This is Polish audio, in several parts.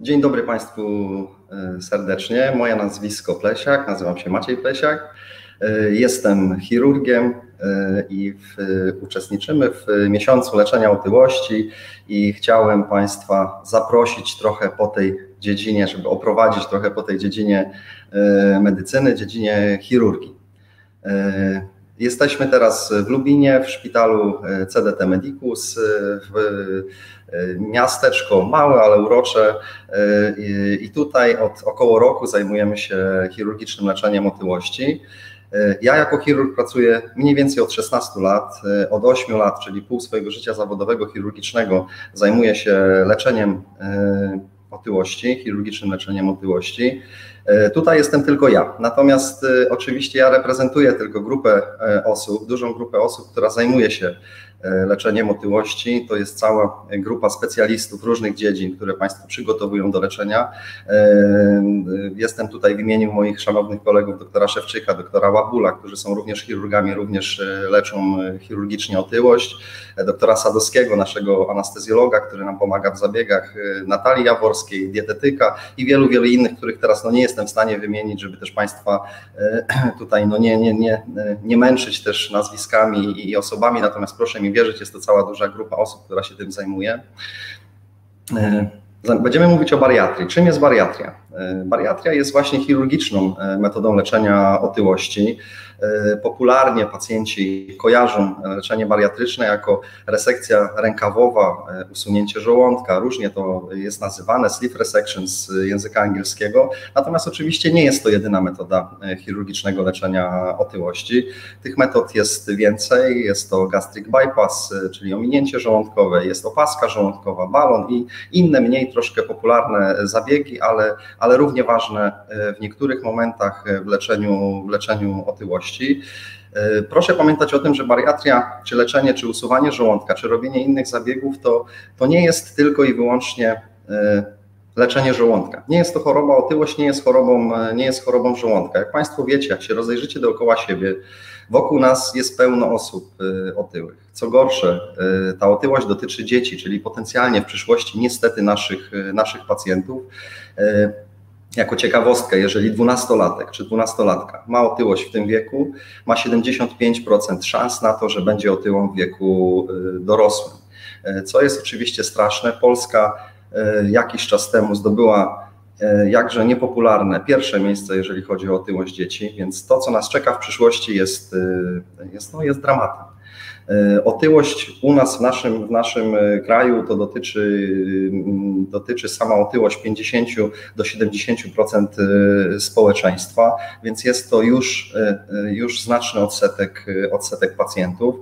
Dzień dobry Państwu serdecznie. Moje nazwisko Plesiak, nazywam się Maciej Plesiak. Jestem chirurgiem i uczestniczymy w miesiącu leczenia otyłości i chciałem Państwa zaprosić trochę po tej dziedzinie, żeby oprowadzić trochę po tej dziedzinie medycyny, dziedzinie chirurgii. Jesteśmy teraz w Lubinie, w szpitalu CDT Medicus, w miasteczko małe, ale urocze i tutaj od około roku zajmujemy się chirurgicznym leczeniem otyłości. Ja jako chirurg pracuję mniej więcej od 16 lat, od 8 lat, czyli pół swojego życia zawodowego chirurgicznego zajmuję się leczeniem otyłości, chirurgicznym leczeniem otyłości. Tutaj jestem tylko ja, natomiast oczywiście ja reprezentuję tylko grupę osób, dużą grupę osób, która zajmuje się leczeniem otyłości. To jest cała grupa specjalistów różnych dziedzin, które Państwo przygotowują do leczenia. Jestem tutaj w imieniu moich szanownych kolegów, doktora Szewczyka, doktora Łabula, którzy są również chirurgami, również leczą chirurgicznie otyłość, doktora Sadowskiego, naszego anestezjologa, który nam pomaga w zabiegach, Natalii Jaworskiej, dietetyka i wielu innych, których teraz nie jestem w stanie wymienić, żeby też Państwa tutaj nie męczyć też nazwiskami i osobami, natomiast proszę mi wierzyć, jest to cała duża grupa osób, która się tym zajmuje. Będziemy mówić o bariatrii. Czym jest bariatria? Bariatria jest właśnie chirurgiczną metodą leczenia otyłości. Popularnie pacjenci kojarzą leczenie bariatryczne jako resekcja rękawowa, usunięcie żołądka. Różnie to jest nazywane, sleeve resection z języka angielskiego. Natomiast oczywiście nie jest to jedyna metoda chirurgicznego leczenia otyłości. Tych metod jest więcej. Jest to gastric bypass, czyli ominięcie żołądkowe, jest opaska żołądkowa, balon i inne mniej troszkę popularne zabiegi, ale równie ważne w niektórych momentach w leczeniu otyłości. Proszę pamiętać o tym, że bariatria, czy leczenie, czy usuwanie żołądka, czy robienie innych zabiegów, to nie jest tylko i wyłącznie leczenie żołądka. Nie jest to choroba, otyłość nie jest chorobą żołądka. Jak Państwo wiecie, jak się rozejrzycie dookoła siebie, wokół nas jest pełno osób otyłych. Co gorsze, ta otyłość dotyczy dzieci, czyli potencjalnie w przyszłości niestety naszych pacjentów. Jako ciekawostkę, jeżeli 12-latek czy 12-latka ma otyłość w tym wieku, ma 75% szans na to, że będzie otyłą w wieku dorosłym. Co jest oczywiście straszne. Polska jakiś czas temu zdobyła jakże niepopularne pierwsze miejsce, jeżeli chodzi o otyłość dzieci, więc to, co nas czeka w przyszłości jest dramatem. Otyłość u nas w naszym kraju to dotyczy sama otyłość 50 do 70% społeczeństwa, więc jest to już znaczny odsetek pacjentów.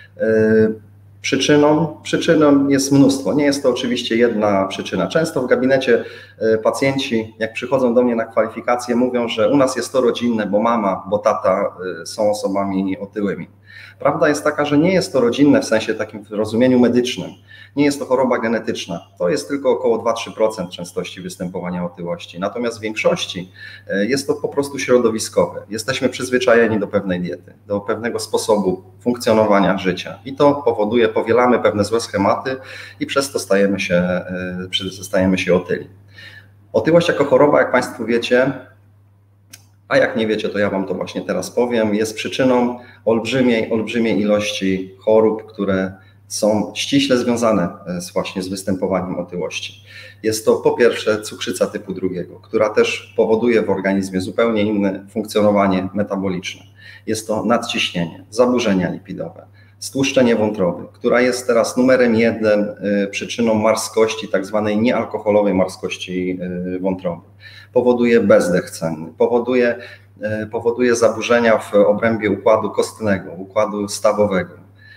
Przyczyną jest mnóstwo. Nie jest to oczywiście jedna przyczyna. Często w gabinecie pacjenci, jak przychodzą do mnie na kwalifikacje, mówią, że u nas jest to rodzinne, bo mama, bo tata są osobami otyłymi. Prawda jest taka, że nie jest to rodzinne w sensie takim w rozumieniu medycznym. Nie jest to choroba genetyczna. To jest tylko około 2-3% częstości występowania otyłości. Natomiast w większości jest to po prostu środowiskowe. Jesteśmy przyzwyczajeni do pewnej diety, do pewnego sposobu funkcjonowania życia i to powoduje, powielamy pewne złe schematy i przez to stajemy się otyli. Otyłość jako choroba, jak Państwo wiecie, a jak nie wiecie, to ja Wam to właśnie teraz powiem, jest przyczyną olbrzymiej ilości chorób, które są ściśle związane właśnie z występowaniem otyłości. Jest to po pierwsze cukrzyca typu 2, która też powoduje w organizmie zupełnie inne funkcjonowanie metaboliczne. Jest to nadciśnienie, zaburzenia lipidowe, stłuszczenie wątroby, która jest teraz numerem 1 przyczyną marskości, tak zwanej niealkoholowej marskości wątroby. Powoduje bezdech cenny, powoduje zaburzenia w obrębie układu kostnego, układu stawowego.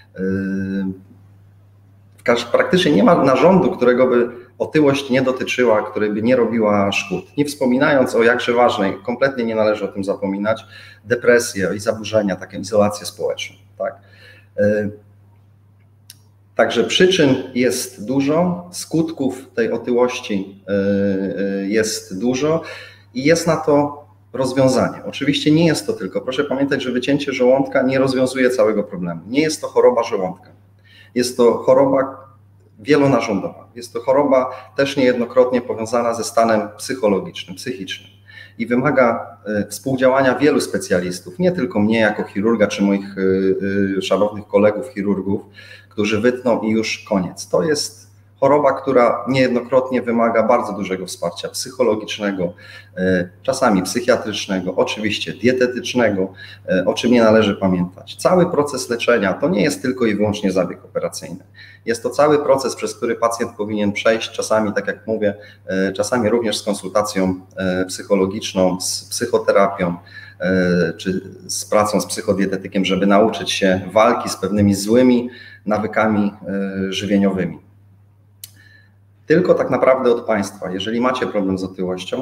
Praktycznie nie ma narządu, którego by otyłość nie dotyczyła, której by nie robiła szkód. Nie wspominając o jakże ważnej, kompletnie nie należy o tym zapominać, depresję i zaburzenia, taką izolację społeczną. Tak? Także przyczyn jest dużo, skutków tej otyłości jest dużo i jest na to rozwiązanie. Oczywiście nie jest to tylko, proszę pamiętać, że wycięcie żołądka nie rozwiązuje całego problemu. Nie jest to choroba żołądka. Jest to choroba wielonarządowa. Jest to choroba też niejednokrotnie powiązana ze stanem psychologicznym, psychicznym i wymaga współdziałania wielu specjalistów, nie tylko mnie jako chirurga czy moich szanownych kolegów chirurgów, którzy wytną i już koniec. To jest choroba, która niejednokrotnie wymaga bardzo dużego wsparcia psychologicznego, czasami psychiatrycznego, oczywiście dietetycznego, o czym nie należy pamiętać. Cały proces leczenia to nie jest tylko i wyłącznie zabieg operacyjny. Jest to cały proces, przez który pacjent powinien przejść, czasami, tak jak mówię, czasami również z konsultacją psychologiczną, z psychoterapią, czy z pracą z psychodietetykiem, żeby nauczyć się walki z pewnymi złymi nawykami żywieniowymi. Tylko tak naprawdę od Państwa, jeżeli macie problem z otyłością,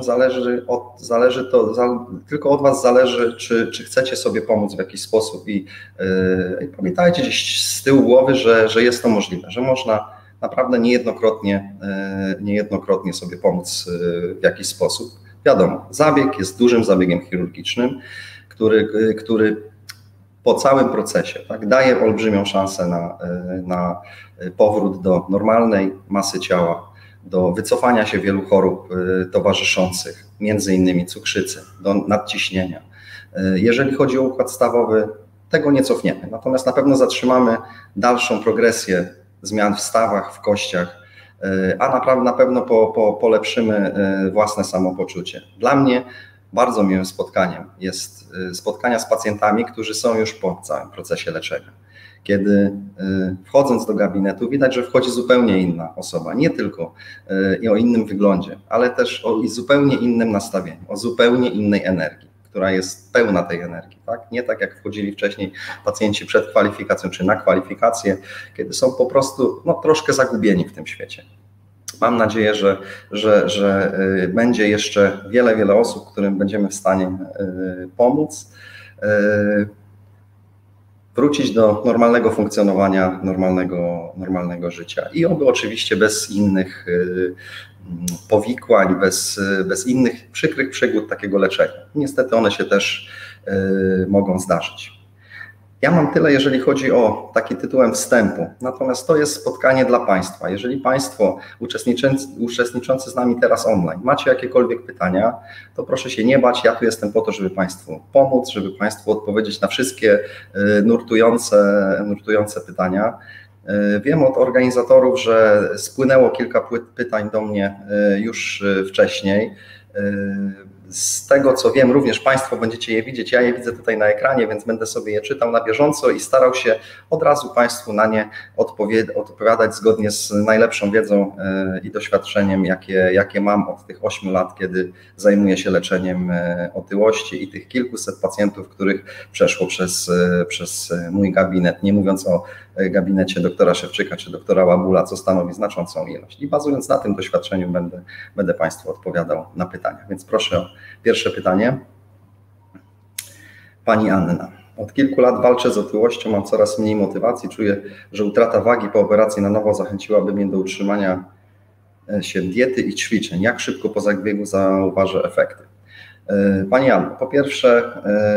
tylko od Was zależy, czy chcecie sobie pomóc w jakiś sposób i pamiętajcie gdzieś z tyłu głowy, że jest to możliwe, że można naprawdę niejednokrotnie sobie pomóc w jakiś sposób. Wiadomo, zabieg jest dużym zabiegiem chirurgicznym, który po całym procesie daje olbrzymią szansę na powrót do normalnej masy ciała, do wycofania się wielu chorób towarzyszących, między innymi cukrzycy, do nadciśnienia. Jeżeli chodzi o układ stawowy, tego nie cofniemy, natomiast na pewno zatrzymamy dalszą progresję zmian w stawach, w kościach, a na pewno polepszymy własne samopoczucie. Dla mnie bardzo miłym spotkaniem jest spotkania z pacjentami, którzy są już po całym procesie leczenia. Kiedy wchodząc do gabinetu widać, że wchodzi zupełnie inna osoba, nie tylko o innym wyglądzie, ale też o zupełnie innym nastawieniu, o zupełnie innej energii, która jest pełna tej energii. Tak? Nie tak jak wchodzili wcześniej pacjenci przed kwalifikacją czy na kwalifikację, kiedy są po prostu troszkę zagubieni w tym świecie. Mam nadzieję, że będzie jeszcze wiele osób, którym będziemy w stanie pomóc wrócić do normalnego funkcjonowania, normalnego życia i oby oczywiście bez innych powikłań, bez innych przykrych przygód takiego leczenia. Niestety one się też mogą zdarzyć. Ja mam tyle, jeżeli chodzi o taki tytułem wstępu, natomiast to jest spotkanie dla Państwa. Jeżeli Państwo uczestniczący z nami teraz online macie jakiekolwiek pytania, to proszę się nie bać, ja tu jestem po to, żeby Państwu pomóc, żeby Państwu odpowiedzieć na wszystkie nurtujące pytania. Wiem od organizatorów, że spłynęło kilka pytań do mnie już wcześniej. Z tego co wiem, również Państwo będziecie je widzieć, ja je widzę tutaj na ekranie, więc będę sobie je czytał na bieżąco i starał się od razu Państwu na nie odpowiadać zgodnie z najlepszą wiedzą i doświadczeniem, jakie mam od tych 8 lat, kiedy zajmuję się leczeniem otyłości i tych kilkuset pacjentów, których przeszło przez mój gabinet, nie mówiąc o gabinecie doktora Szewczyka czy doktora Łabula, co stanowi znaczącą ilość. I bazując na tym doświadczeniu będę Państwu odpowiadał na pytania. Więc proszę o pierwsze pytanie. Pani Anna. Od kilku lat walczę z otyłością, mam coraz mniej motywacji, czuję, że utrata wagi po operacji na nowo zachęciłaby mnie do utrzymania się diety i ćwiczeń. Jak szybko po zabiegu zauważę efekty? Pani Anno, po pierwsze,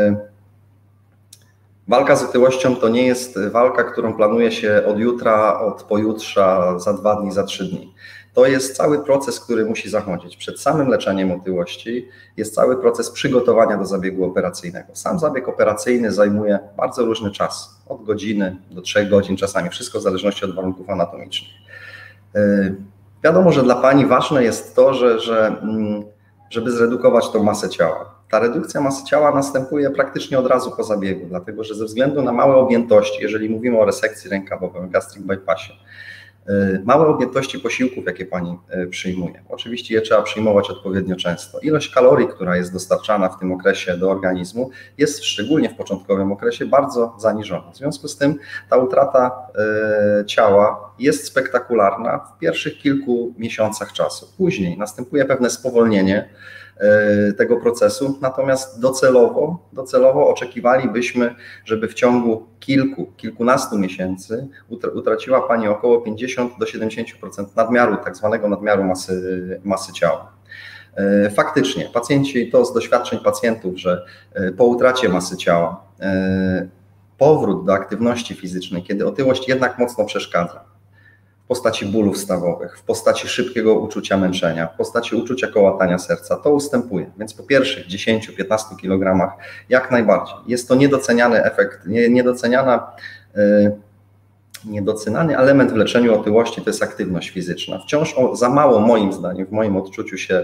walka z otyłością to nie jest walka, którą planuje się od jutra, od pojutrza, za 2 dni, za 3 dni. To jest cały proces, który musi zachodzić. Przed samym leczeniem otyłości jest cały proces przygotowania do zabiegu operacyjnego. Sam zabieg operacyjny zajmuje bardzo różny czas, od godziny do 3 godzin czasami, wszystko w zależności od warunków anatomicznych. Wiadomo, że dla Pani ważne jest to, żeby zredukować tą masę ciała. Ta redukcja masy ciała następuje praktycznie od razu po zabiegu, dlatego że ze względu na małe objętości, jeżeli mówimy o resekcji rękawowej, gastric bypassie, małe objętości posiłków, jakie Pani przyjmuje. Oczywiście je trzeba przyjmować odpowiednio często. Ilość kalorii, która jest dostarczana w tym okresie do organizmu, jest szczególnie w początkowym okresie bardzo zaniżona. W związku z tym ta utrata ciała jest spektakularna w pierwszych kilku miesiącach czasu. Później następuje pewne spowolnienie tego procesu, natomiast docelowo oczekiwalibyśmy, żeby w ciągu kilkunastu miesięcy utraciła Pani około 50 do 70% nadmiaru, tak zwanego nadmiaru masy ciała. Faktycznie, pacjenci, to z doświadczeń pacjentów, że po utracie masy ciała powrót do aktywności fizycznej, kiedy otyłość jednak mocno przeszkadza, w postaci bólów stawowych, w postaci szybkiego uczucia męczenia, w postaci uczucia kołatania serca, to ustępuje. Więc po pierwszych 10-15 kg jak najbardziej. Jest to niedoceniany efekt, niedoceniany element w leczeniu otyłości to jest aktywność fizyczna. Wciąż za mało moim zdaniem, w moim odczuciu się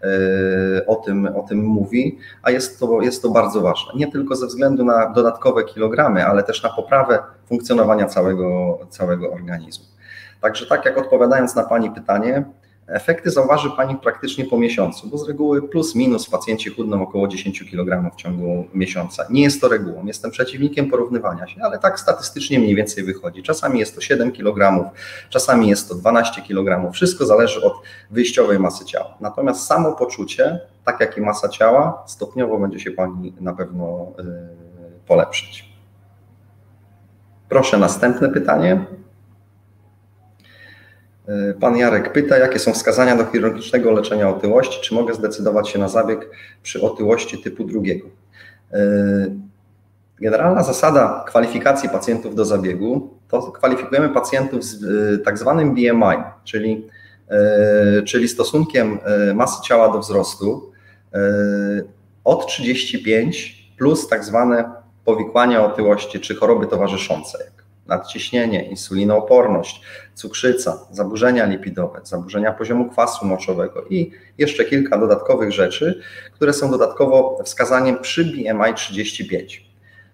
o tym mówi, a jest to bardzo ważne. Nie tylko ze względu na dodatkowe kilogramy, ale też na poprawę funkcjonowania całego organizmu. Także tak jak odpowiadając na Pani pytanie, efekty zauważy Pani praktycznie po miesiącu, bo z reguły plus minus pacjenci chudną około 10 kg w ciągu miesiąca. Nie jest to regułą, jestem przeciwnikiem porównywania się, ale tak statystycznie mniej więcej wychodzi. Czasami jest to 7 kg, czasami jest to 12 kg, wszystko zależy od wyjściowej masy ciała. Natomiast samopoczucie, tak jak i masa ciała, stopniowo będzie się Pani na pewno polepszyć. Proszę, następne pytanie. Pan Jarek pyta, jakie są wskazania do chirurgicznego leczenia otyłości, czy mogę zdecydować się na zabieg przy otyłości typu 2? Generalna zasada kwalifikacji pacjentów do zabiegu to kwalifikujemy pacjentów z tak zwanym BMI, czyli stosunkiem masy ciała do wzrostu od 35 plus tak zwane powikłania otyłości czy choroby towarzyszące, nadciśnienie, insulinooporność, cukrzyca, zaburzenia lipidowe, zaburzenia poziomu kwasu moczowego i jeszcze kilka dodatkowych rzeczy, które są dodatkowo wskazaniem przy BMI 35.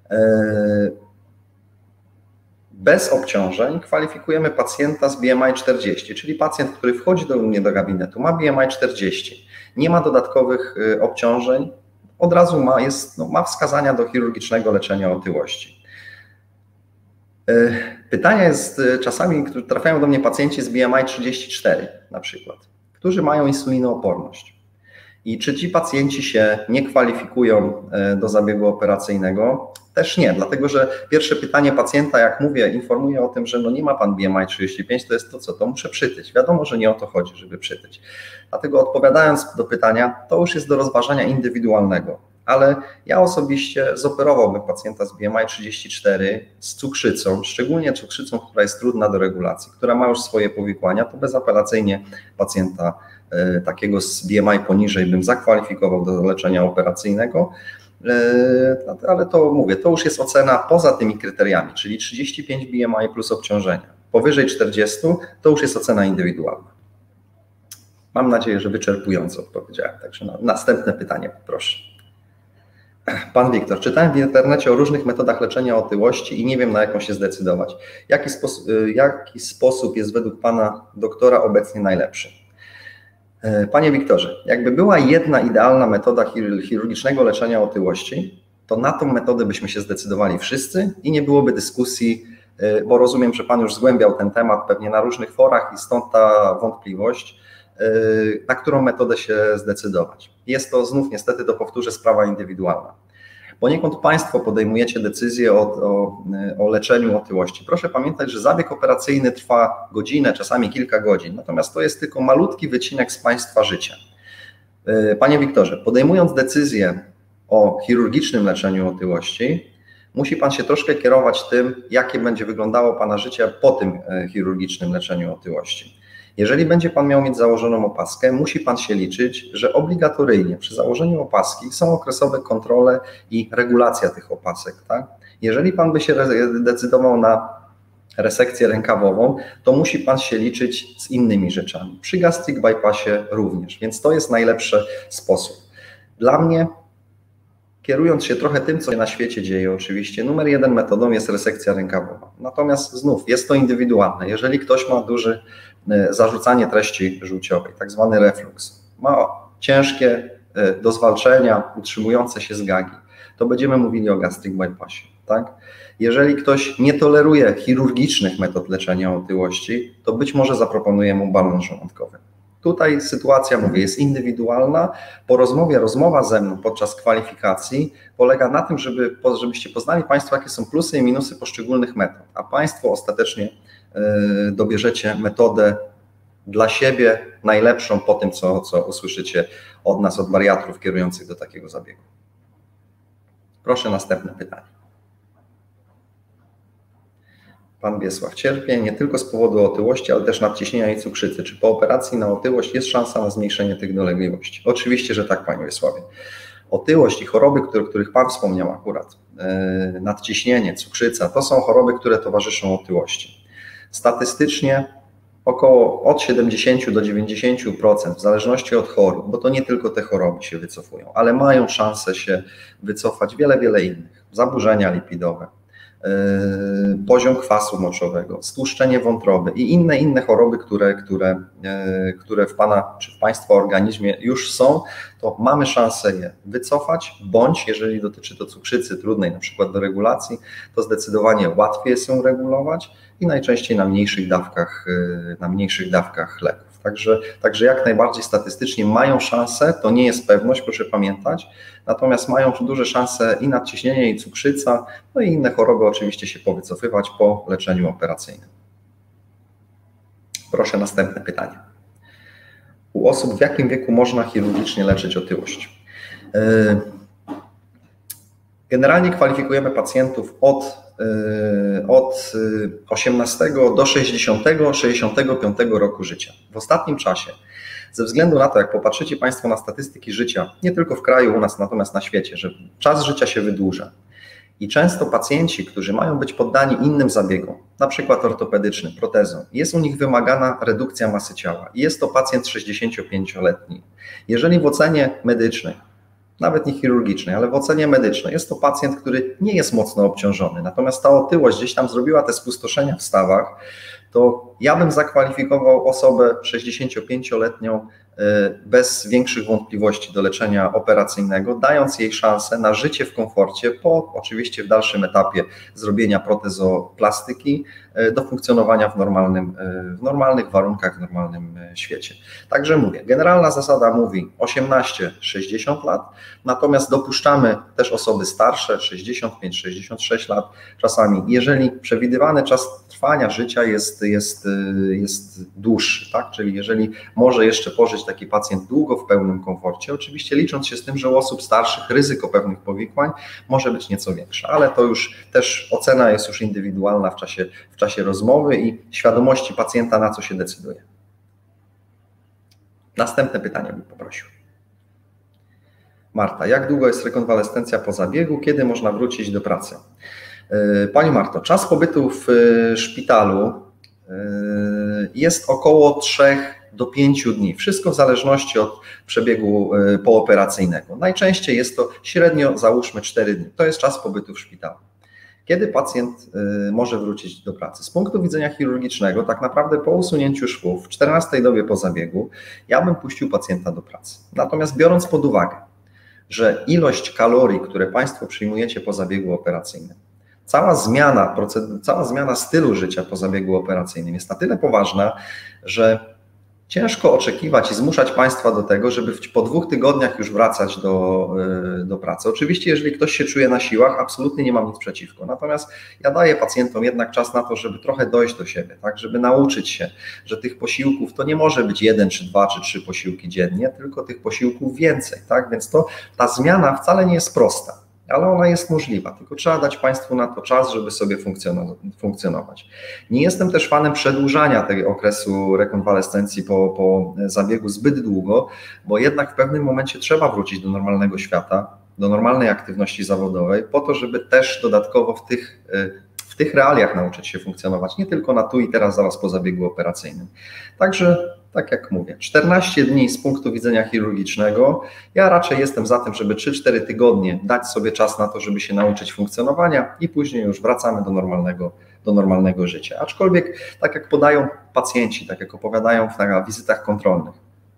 Bez obciążeń kwalifikujemy pacjenta z BMI 40, czyli pacjent, który wchodzi do mnie do gabinetu, ma BMI 40, nie ma dodatkowych obciążeń, od razu ma wskazania do chirurgicznego leczenia otyłości. Pytania jest czasami, trafiają do mnie pacjenci z BMI 34 na przykład, którzy mają insulinooporność. I czy ci pacjenci się nie kwalifikują do zabiegu operacyjnego? Też nie, dlatego że pierwsze pytanie pacjenta, jak mówię, informuje o tym, że no nie ma pan BMI 35, to jest to co? To muszę przytyć. Wiadomo, że nie o to chodzi, żeby przytyć. Dlatego odpowiadając do pytania, to już jest do rozważania indywidualnego. Ale ja osobiście zoperowałbym pacjenta z BMI 34 z cukrzycą, szczególnie cukrzycą, która jest trudna do regulacji, która ma już swoje powikłania, to bezapelacyjnie pacjenta takiego z BMI poniżej bym zakwalifikował do leczenia operacyjnego, ale to mówię, to już jest ocena poza tymi kryteriami, czyli 35 BMI plus obciążenia. Powyżej 40 to już jest ocena indywidualna. Mam nadzieję, że wyczerpująco odpowiedziałem, także następne pytanie proszę. Pan Wiktor, czytałem w internecie o różnych metodach leczenia otyłości i nie wiem, na jaką się zdecydować. Jaki sposób jest według Pana doktora obecnie najlepszy? Panie Wiktorze, jakby była jedna idealna metoda chirurgicznego leczenia otyłości, to na tą metodę byśmy się zdecydowali wszyscy i nie byłoby dyskusji, bo rozumiem, że Pan już zgłębiał ten temat pewnie na różnych forach i stąd ta wątpliwość, na którą metodę się zdecydować. Jest to znów niestety, to powtórzę, sprawa indywidualna. Poniekąd Państwo podejmujecie decyzję o leczeniu otyłości. Proszę pamiętać, że zabieg operacyjny trwa godzinę, czasami kilka godzin, natomiast to jest tylko malutki wycinek z Państwa życia. Panie Wiktorze, podejmując decyzję o chirurgicznym leczeniu otyłości, musi Pan się troszkę kierować tym, jakie będzie wyglądało Pana życie po tym chirurgicznym leczeniu otyłości. Jeżeli będzie Pan miał mieć założoną opaskę, musi Pan się liczyć, że obligatoryjnie przy założeniu opaski są okresowe kontrole i regulacja tych opasek. Tak? Jeżeli Pan by się decydował na resekcję rękawową, to musi Pan się liczyć z innymi rzeczami. Przy gastric bypassie również, więc to jest najlepszy sposób. Dla mnie, kierując się trochę tym, co się na świecie dzieje oczywiście, numer 1 metodą jest resekcja rękawowa. Natomiast znów jest to indywidualne. Jeżeli ktoś ma duży zarzucanie treści żółciowej, tak zwany reflux, ma ciężkie do zwalczenia, utrzymujące się zgagi, to będziemy mówili o gastric bypassie. Tak? Jeżeli ktoś nie toleruje chirurgicznych metod leczenia otyłości, to być może zaproponuję mu balon żołądkowy. Tutaj sytuacja, mówię, jest indywidualna. Po rozmowie, rozmowa ze mną podczas kwalifikacji polega na tym, żebyście poznali Państwo, jakie są plusy i minusy poszczególnych metod, a Państwo ostatecznie dobierzecie metodę dla siebie najlepszą po tym, co usłyszycie od nas, od bariatrów kierujących do takiego zabiegu. Proszę następne pytanie. Pan Wiesław, cierpię nie tylko z powodu otyłości, ale też nadciśnienia i cukrzycy. Czy po operacji na otyłość jest szansa na zmniejszenie tych dolegliwości? Oczywiście, że tak, Panie Wiesławie. Otyłość i choroby, o których Pan wspomniał akurat, nadciśnienie, cukrzyca, to są choroby, które towarzyszą otyłości. Statystycznie około od 70 do 90%, w zależności od chorób, bo to nie tylko te choroby się wycofują, ale mają szansę się wycofać wiele innych. Zaburzenia lipidowe, poziom kwasu moczowego, stłuszczenie wątroby i inne choroby, które w Pana czy w Państwa organizmie już są, to mamy szansę je wycofać, bądź jeżeli dotyczy to cukrzycy trudnej na przykład do regulacji, to zdecydowanie łatwiej jest ją regulować i najczęściej na mniejszych dawkach leków. Także jak najbardziej statystycznie mają szansę, to nie jest pewność, proszę pamiętać, natomiast mają duże szanse i nadciśnienie, i cukrzyca, no i inne choroby oczywiście się powycofywać po leczeniu operacyjnym. Proszę następne pytanie. U osób w jakim wieku można chirurgicznie leczyć otyłość? Generalnie kwalifikujemy pacjentów od 18 do 60-65 roku życia. W ostatnim czasie, ze względu na to, jak popatrzycie Państwo na statystyki życia, nie tylko w kraju u nas, natomiast na świecie, że czas życia się wydłuża i często pacjenci, którzy mają być poddani innym zabiegom, na przykład ortopedycznym, protezom, jest u nich wymagana redukcja masy ciała i jest to pacjent 65-letni. Jeżeli w ocenie medycznej, nawet nie chirurgicznej, ale w ocenie medycznej jest to pacjent, który nie jest mocno obciążony, natomiast ta otyłość gdzieś tam zrobiła te spustoszenia w stawach, to ja bym zakwalifikował osobę 65-letnią bez większych wątpliwości do leczenia operacyjnego, dając jej szansę na życie w komforcie po oczywiście w dalszym etapie zrobienia protezoplastyki do funkcjonowania w normalnych warunkach, w normalnym świecie. Także mówię, generalna zasada mówi 18-60 lat, natomiast dopuszczamy też osoby starsze, 65-66 lat czasami, jeżeli przewidywany czas trwania życia jest dłuższy, tak? Czyli jeżeli może jeszcze pożyć taki pacjent długo w pełnym komforcie, oczywiście licząc się z tym, że u osób starszych ryzyko pewnych powikłań może być nieco większe, ale to już też ocena jest już indywidualna w czasie rozmowy i świadomości pacjenta, na co się decyduje. Następne pytanie bym poprosił. Marta, jak długo jest rekonwalescencja po zabiegu? Kiedy można wrócić do pracy? Pani Marto, czas pobytu w szpitalu jest około 3 do 5 dni. Wszystko w zależności od przebiegu pooperacyjnego. Najczęściej jest to średnio, załóżmy 4 dni. To jest czas pobytu w szpitalu. Kiedy pacjent może wrócić do pracy? Z punktu widzenia chirurgicznego, tak naprawdę po usunięciu szwów, w 14 dobie po zabiegu, ja bym puścił pacjenta do pracy. Natomiast biorąc pod uwagę, że ilość kalorii, które Państwo przyjmujecie po zabiegu operacyjnym, cała zmiana stylu życia po zabiegu operacyjnym jest na tyle poważna, że ciężko oczekiwać i zmuszać Państwa do tego, żeby po 2 tygodniach już wracać do pracy. Oczywiście, jeżeli ktoś się czuje na siłach, absolutnie nie mam nic przeciwko. Natomiast ja daję pacjentom jednak czas na to, żeby trochę dojść do siebie, tak, żeby nauczyć się, że tych posiłków to nie może być 1, czy 2, czy 3 posiłki dziennie, tylko tych posiłków więcej, tak, więc ta zmiana wcale nie jest prosta, ale ona jest możliwa, tylko trzeba dać Państwu na to czas, żeby sobie funkcjonować. Nie jestem też fanem przedłużania tego okresu rekonwalescencji po zabiegu zbyt długo, bo jednak w pewnym momencie trzeba wrócić do normalnego świata, do normalnej aktywności zawodowej, po to, żeby też dodatkowo w tych realiach nauczyć się funkcjonować, nie tylko na tu i teraz, zaraz po zabiegu operacyjnym. Także tak jak mówię, 14 dni z punktu widzenia chirurgicznego. Ja raczej jestem za tym, żeby 3-4 tygodnie dać sobie czas na to, żeby się nauczyć funkcjonowania i później już wracamy do normalnego życia. Aczkolwiek, tak jak podają pacjenci, tak jak opowiadają na wizytach kontrolnych,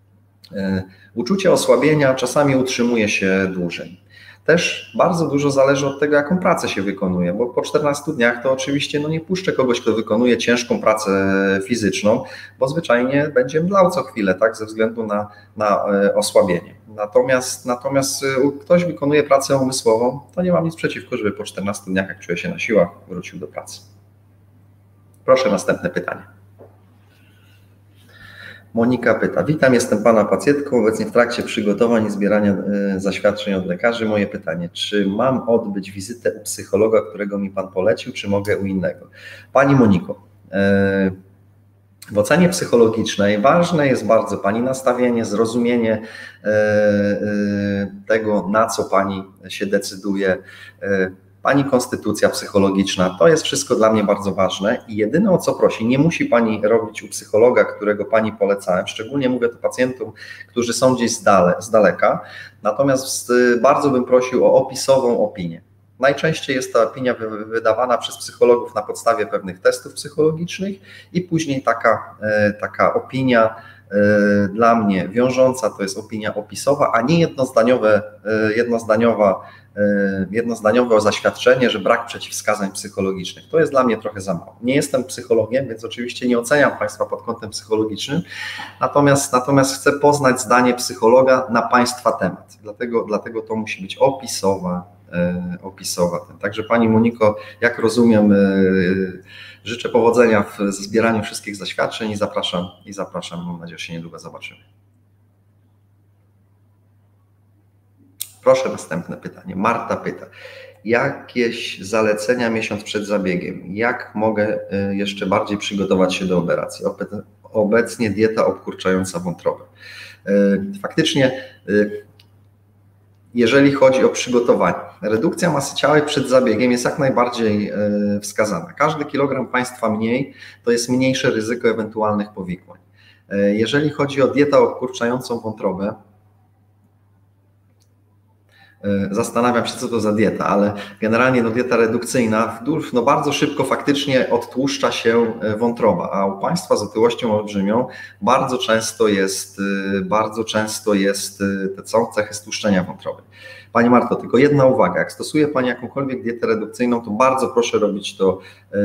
uczucie osłabienia czasami utrzymuje się dłużej. Też bardzo dużo zależy od tego, jaką pracę się wykonuje, bo po 14 dniach to oczywiście nie puszczę kogoś, kto wykonuje ciężką pracę fizyczną, bo zwyczajnie będzie mdlał co chwilę, tak, ze względu na osłabienie. Natomiast ktoś wykonuje pracę umysłową, to nie mam nic przeciwko, żeby po 14 dniach, jak czuje się na siłach, wrócił do pracy. Proszę następne pytanie. Monika pyta, witam, jestem Pana pacjentką, obecnie w trakcie przygotowań i zbierania zaświadczeń od lekarzy. Moje pytanie, czy mam odbyć wizytę u psychologa, którego mi Pan polecił, czy mogę u innego? Pani Moniko, w ocenie psychologicznej ważne jest bardzo Pani nastawienie, zrozumienie tego, na co Pani się decyduje, Pani konstytucja psychologiczna, to jest wszystko dla mnie bardzo ważne i jedyne, o co prosi, nie musi Pani robić u psychologa, którego Pani polecałem, szczególnie mówię to pacjentom, którzy są gdzieś z daleka, natomiast bardzo bym prosił o opisową opinię. Najczęściej jest ta opinia wydawana przez psychologów na podstawie pewnych testów psychologicznych i później taka opinia dla mnie wiążąca to jest opinia opisowa, a nie jednozdaniowe zaświadczenie, że brak przeciwwskazań psychologicznych. To jest dla mnie trochę za mało. Nie jestem psychologiem, więc oczywiście nie oceniam Państwa pod kątem psychologicznym, natomiast chcę poznać zdanie psychologa na Państwa temat. Dlatego to musi być opisowa. Także Pani Moniko, jak rozumiem, życzę powodzenia w zbieraniu wszystkich zaświadczeń i zapraszam, mam nadzieję, że się niedługo zobaczymy. Proszę, następne pytanie. Marta pyta, jakieś zalecenia miesiąc przed zabiegiem? Jak mogę jeszcze bardziej przygotować się do operacji? Obecnie dieta obkurczająca wątrobę. Faktycznie, jeżeli chodzi o przygotowanie, redukcja masy ciała przed zabiegiem jest jak najbardziej wskazana. Każdy kilogram Państwa mniej, to jest mniejsze ryzyko ewentualnych powikłań. Jeżeli chodzi o dietę obkurczającą wątrobę, zastanawiam się, co to za dieta, ale generalnie dieta redukcyjna bardzo szybko faktycznie odtłuszcza się wątroba, a u Państwa z otyłością olbrzymią bardzo często jest są cechy stłuszczenia wątroby. Pani Marto, tylko jedna uwaga, jak stosuje Pani jakąkolwiek dietę redukcyjną, to bardzo proszę robić to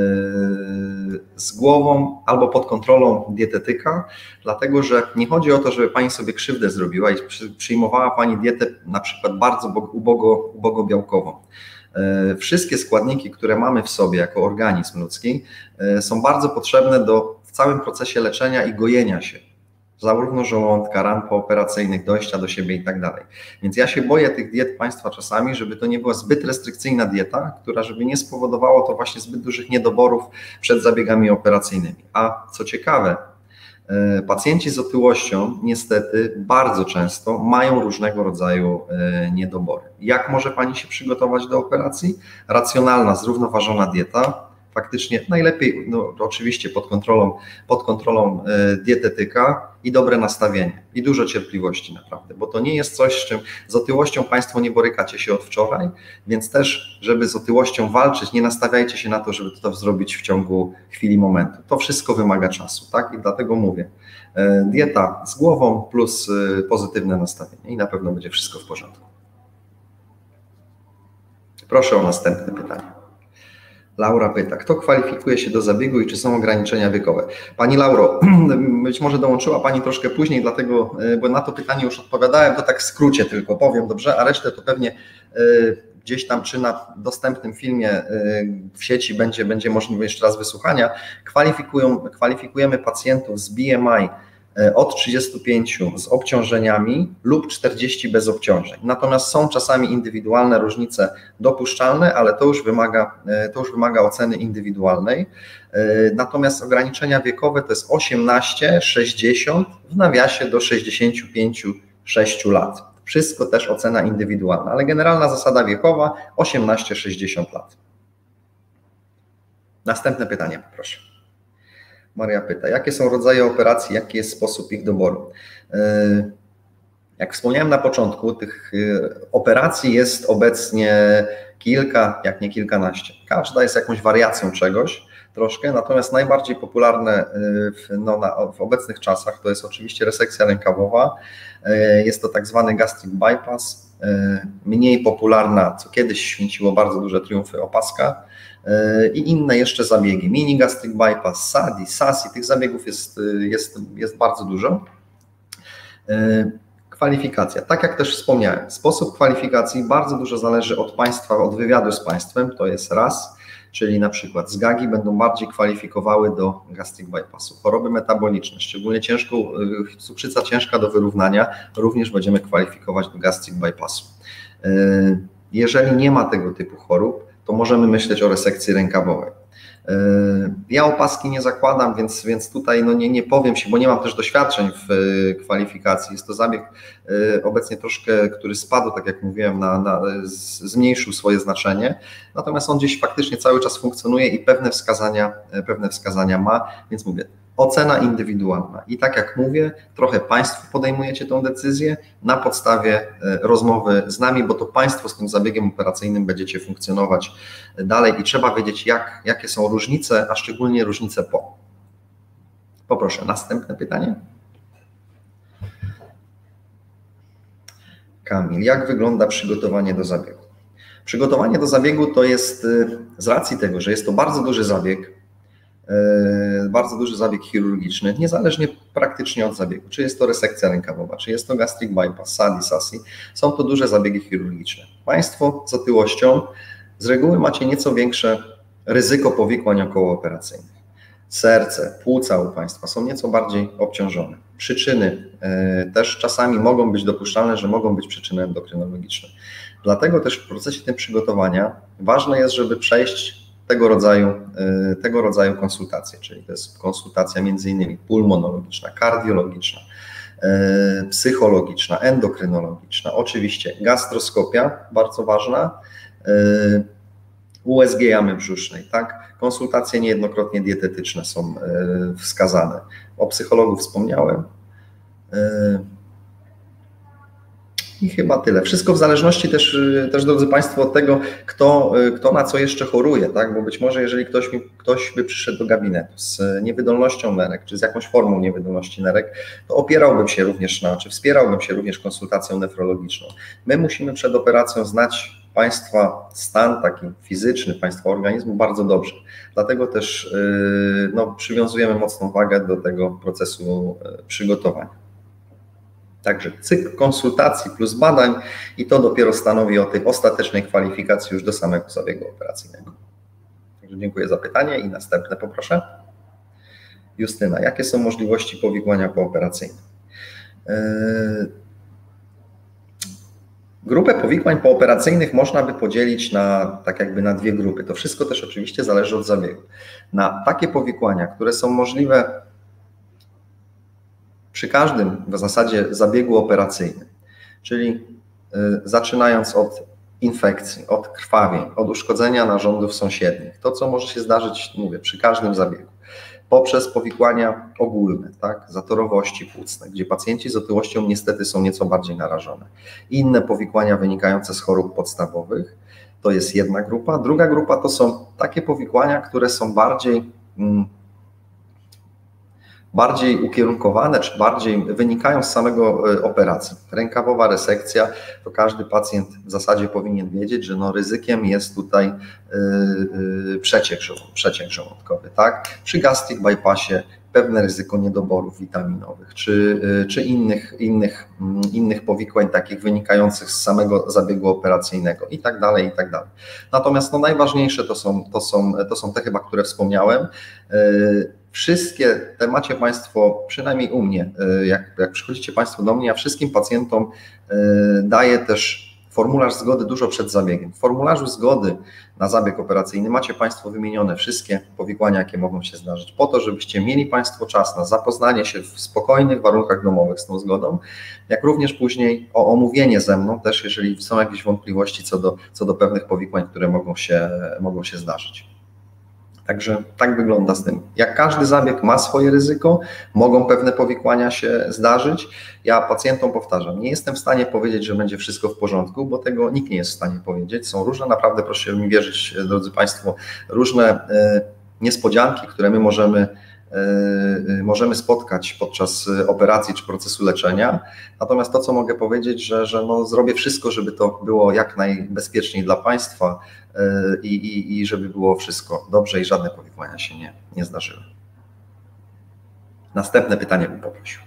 z głową albo pod kontrolą dietetyka, dlatego że nie chodzi o to, żeby Pani sobie krzywdę zrobiła i przyjmowała Pani dietę na przykład bardzo ubogo białkową. Wszystkie składniki, które mamy w sobie jako organizm ludzki, są bardzo potrzebne w całym procesie leczenia i gojenia się. Zarówno żołądka, ran pooperacyjnych, dojścia do siebie i tak dalej. Więc ja się boję tych diet Państwa czasami, żeby to nie była zbyt restrykcyjna dieta, która żeby nie spowodowało to właśnie zbyt dużych niedoborów przed zabiegami operacyjnymi. A co ciekawe, pacjenci z otyłością niestety bardzo często mają różnego rodzaju niedobory. Jak może Pani się przygotować do operacji? Racjonalna, zrównoważona dieta. Faktycznie najlepiej, oczywiście pod kontrolą dietetyka i dobre nastawienie i dużo cierpliwości naprawdę, bo to nie jest coś, z czym z otyłością Państwo nie borykacie się od wczoraj, więc też, żeby z otyłością walczyć, nie nastawiajcie się na to, żeby to zrobić w ciągu chwili, momentu. To wszystko wymaga czasu, tak? I dlatego mówię, dieta z głową plus pozytywne nastawienie i na pewno będzie wszystko w porządku. Proszę o następne pytanie. Laura pyta, kto kwalifikuje się do zabiegu i czy są ograniczenia wiekowe? Pani Lauro, być może dołączyła Pani troszkę później, dlatego, bo na to pytanie już odpowiadałem, to tak w skrócie tylko powiem, dobrze? A resztę to pewnie gdzieś tam, czy na dostępnym filmie w sieci będzie możliwe jeszcze raz wysłuchania. Kwalifikujemy pacjentów z BMI od 35 z obciążeniami lub 40 bez obciążeń. Natomiast są czasami indywidualne różnice dopuszczalne, ale to już wymaga oceny indywidualnej. Natomiast ograniczenia wiekowe to jest 18, 60, w nawiasie do 65-6 lat. Wszystko też ocena indywidualna, ale generalna zasada wiekowa 18-60 lat. Następne pytanie, proszę. Maria pyta, jakie są rodzaje operacji, jaki jest sposób ich doboru? Jak wspomniałem na początku, tych operacji jest obecnie kilka, jak nie kilkanaście. Każda jest jakąś wariacją czegoś troszkę, natomiast najbardziej popularne w obecnych czasach to jest oczywiście resekcja rękawowa, jest to tak zwany gastric bypass, mniej popularna, co kiedyś święciło bardzo duże triumfy, opaska, i inne jeszcze zabiegi, mini gastric bypass, SADI, SASI, tych zabiegów jest bardzo dużo. Kwalifikacja, tak jak też wspomniałem, sposób kwalifikacji bardzo dużo zależy od Państwa, od wywiadu z Państwem, to jest raz. czyli na przykład zgagi będą bardziej kwalifikowały do gastric bypassu. Choroby metaboliczne, szczególnie cukrzyca ciężka do wyrównania, również będziemy kwalifikować do gastric bypassu. Jeżeli nie ma tego typu chorób, to możemy myśleć o resekcji rękawowej. Ja opaski nie zakładam, więc tutaj no nie powiem się, bo nie mam też doświadczeń w kwalifikacji. Jest to zabieg obecnie troszkę, który spadł, tak jak mówiłem, zmniejszył swoje znaczenie, natomiast on gdzieś faktycznie cały czas funkcjonuje i pewne wskazania ma, więc mówię, ocena indywidualna. I tak jak mówię, trochę Państwo podejmujecie tą decyzję na podstawie rozmowy z nami, bo to Państwo z tym zabiegiem operacyjnym będziecie funkcjonować dalej i trzeba wiedzieć, jakie są różnice, a szczególnie różnice po. Poproszę, następne pytanie. Kamil, jak wygląda przygotowanie do zabiegu? Przygotowanie do zabiegu to jest, z racji tego, że jest to bardzo duży zabieg chirurgiczny, niezależnie praktycznie od zabiegu, czy jest to resekcja rękawowa, czy jest to gastric bypass, SADI, SASI, są to duże zabiegi chirurgiczne. Państwo z otyłością z reguły macie nieco większe ryzyko powikłań okołooperacyjnych. Serce, płuca u Państwa są nieco bardziej obciążone. Przyczyny też czasami mogą być dopuszczalne, że mogą być przyczyny endokrynologiczne. Dlatego też w procesie tym przygotowania ważne jest, żeby przejść tego rodzaju konsultacje, czyli to jest konsultacja między innymi pulmonologiczna, kardiologiczna, psychologiczna, endokrynologiczna, oczywiście gastroskopia, bardzo ważna, USG jamy brzusznej, tak? Konsultacje niejednokrotnie dietetyczne są wskazane. O psychologu wspomniałem. I chyba tyle. Wszystko w zależności też, drodzy Państwo, od tego, kto na co jeszcze choruje, tak? Bo być może jeżeli ktoś by przyszedł do gabinetu z niewydolnością nerek, czy z jakąś formą niewydolności nerek, to opierałbym się również czy wspierałbym się również konsultacją nefrologiczną. My musimy przed operacją znać Państwa stan taki fizyczny, Państwa organizmu bardzo dobrze. Dlatego też przywiązujemy mocną wagę do tego procesu przygotowania. Także cykl konsultacji plus badań i to dopiero stanowi o tej ostatecznej kwalifikacji już do samego zabiegu operacyjnego. Także dziękuję za pytanie i następne poproszę. Justyna, jakie są możliwości powikłania pooperacyjne? Grupę powikłań pooperacyjnych można by podzielić na dwie grupy. To wszystko też oczywiście zależy od zabiegu. Na takie powikłania, które są możliwe przy każdym w zasadzie zabiegu operacyjnym, czyli zaczynając od infekcji, od krwawień, od uszkodzenia narządów sąsiednich, to co może się zdarzyć, mówię, przy każdym zabiegu, poprzez powikłania ogólne, tak, zatorowości płucne, gdzie pacjenci z otyłością niestety są nieco bardziej narażone. Inne powikłania wynikające z chorób podstawowych, to jest jedna grupa. Druga grupa to są takie powikłania, które są bardziej ukierunkowane, czy bardziej wynikają z samego operacji. Rękawowa resekcja, to każdy pacjent w zasadzie powinien wiedzieć, że ryzykiem jest tutaj przeciek żołądkowy, tak? Przy gastric bypassie pewne ryzyko niedoborów witaminowych, czy innych powikłań takich wynikających z samego zabiegu operacyjnego i tak dalej, i tak dalej. Natomiast najważniejsze to są te chyba, które wspomniałem. Wszystkie te macie Państwo, przynajmniej u mnie, jak przychodzicie Państwo do mnie, ja wszystkim pacjentom daję też formularz zgody dużo przed zabiegiem. W formularzu zgody na zabieg operacyjny macie Państwo wymienione wszystkie powikłania, jakie mogą się zdarzyć, po to, żebyście mieli Państwo czas na zapoznanie się w spokojnych warunkach domowych z tą zgodą, jak również później o omówienie ze mną, też jeżeli są jakieś wątpliwości co do pewnych powikłań, które mogą się zdarzyć. Także tak wygląda z tym. Jak każdy zabieg ma swoje ryzyko, mogą pewne powikłania się zdarzyć. Ja pacjentom powtarzam, nie jestem w stanie powiedzieć, że będzie wszystko w porządku, bo tego nikt nie jest w stanie powiedzieć. Są różne, naprawdę proszę mi wierzyć, drodzy Państwo, różne niespodzianki, które my możemy spotkać podczas operacji czy procesu leczenia. Natomiast to, co mogę powiedzieć, że zrobię wszystko, żeby to było jak najbezpieczniej dla Państwa i żeby było wszystko dobrze i żadne powikłania się nie zdarzyły. Następne pytanie bym poprosił.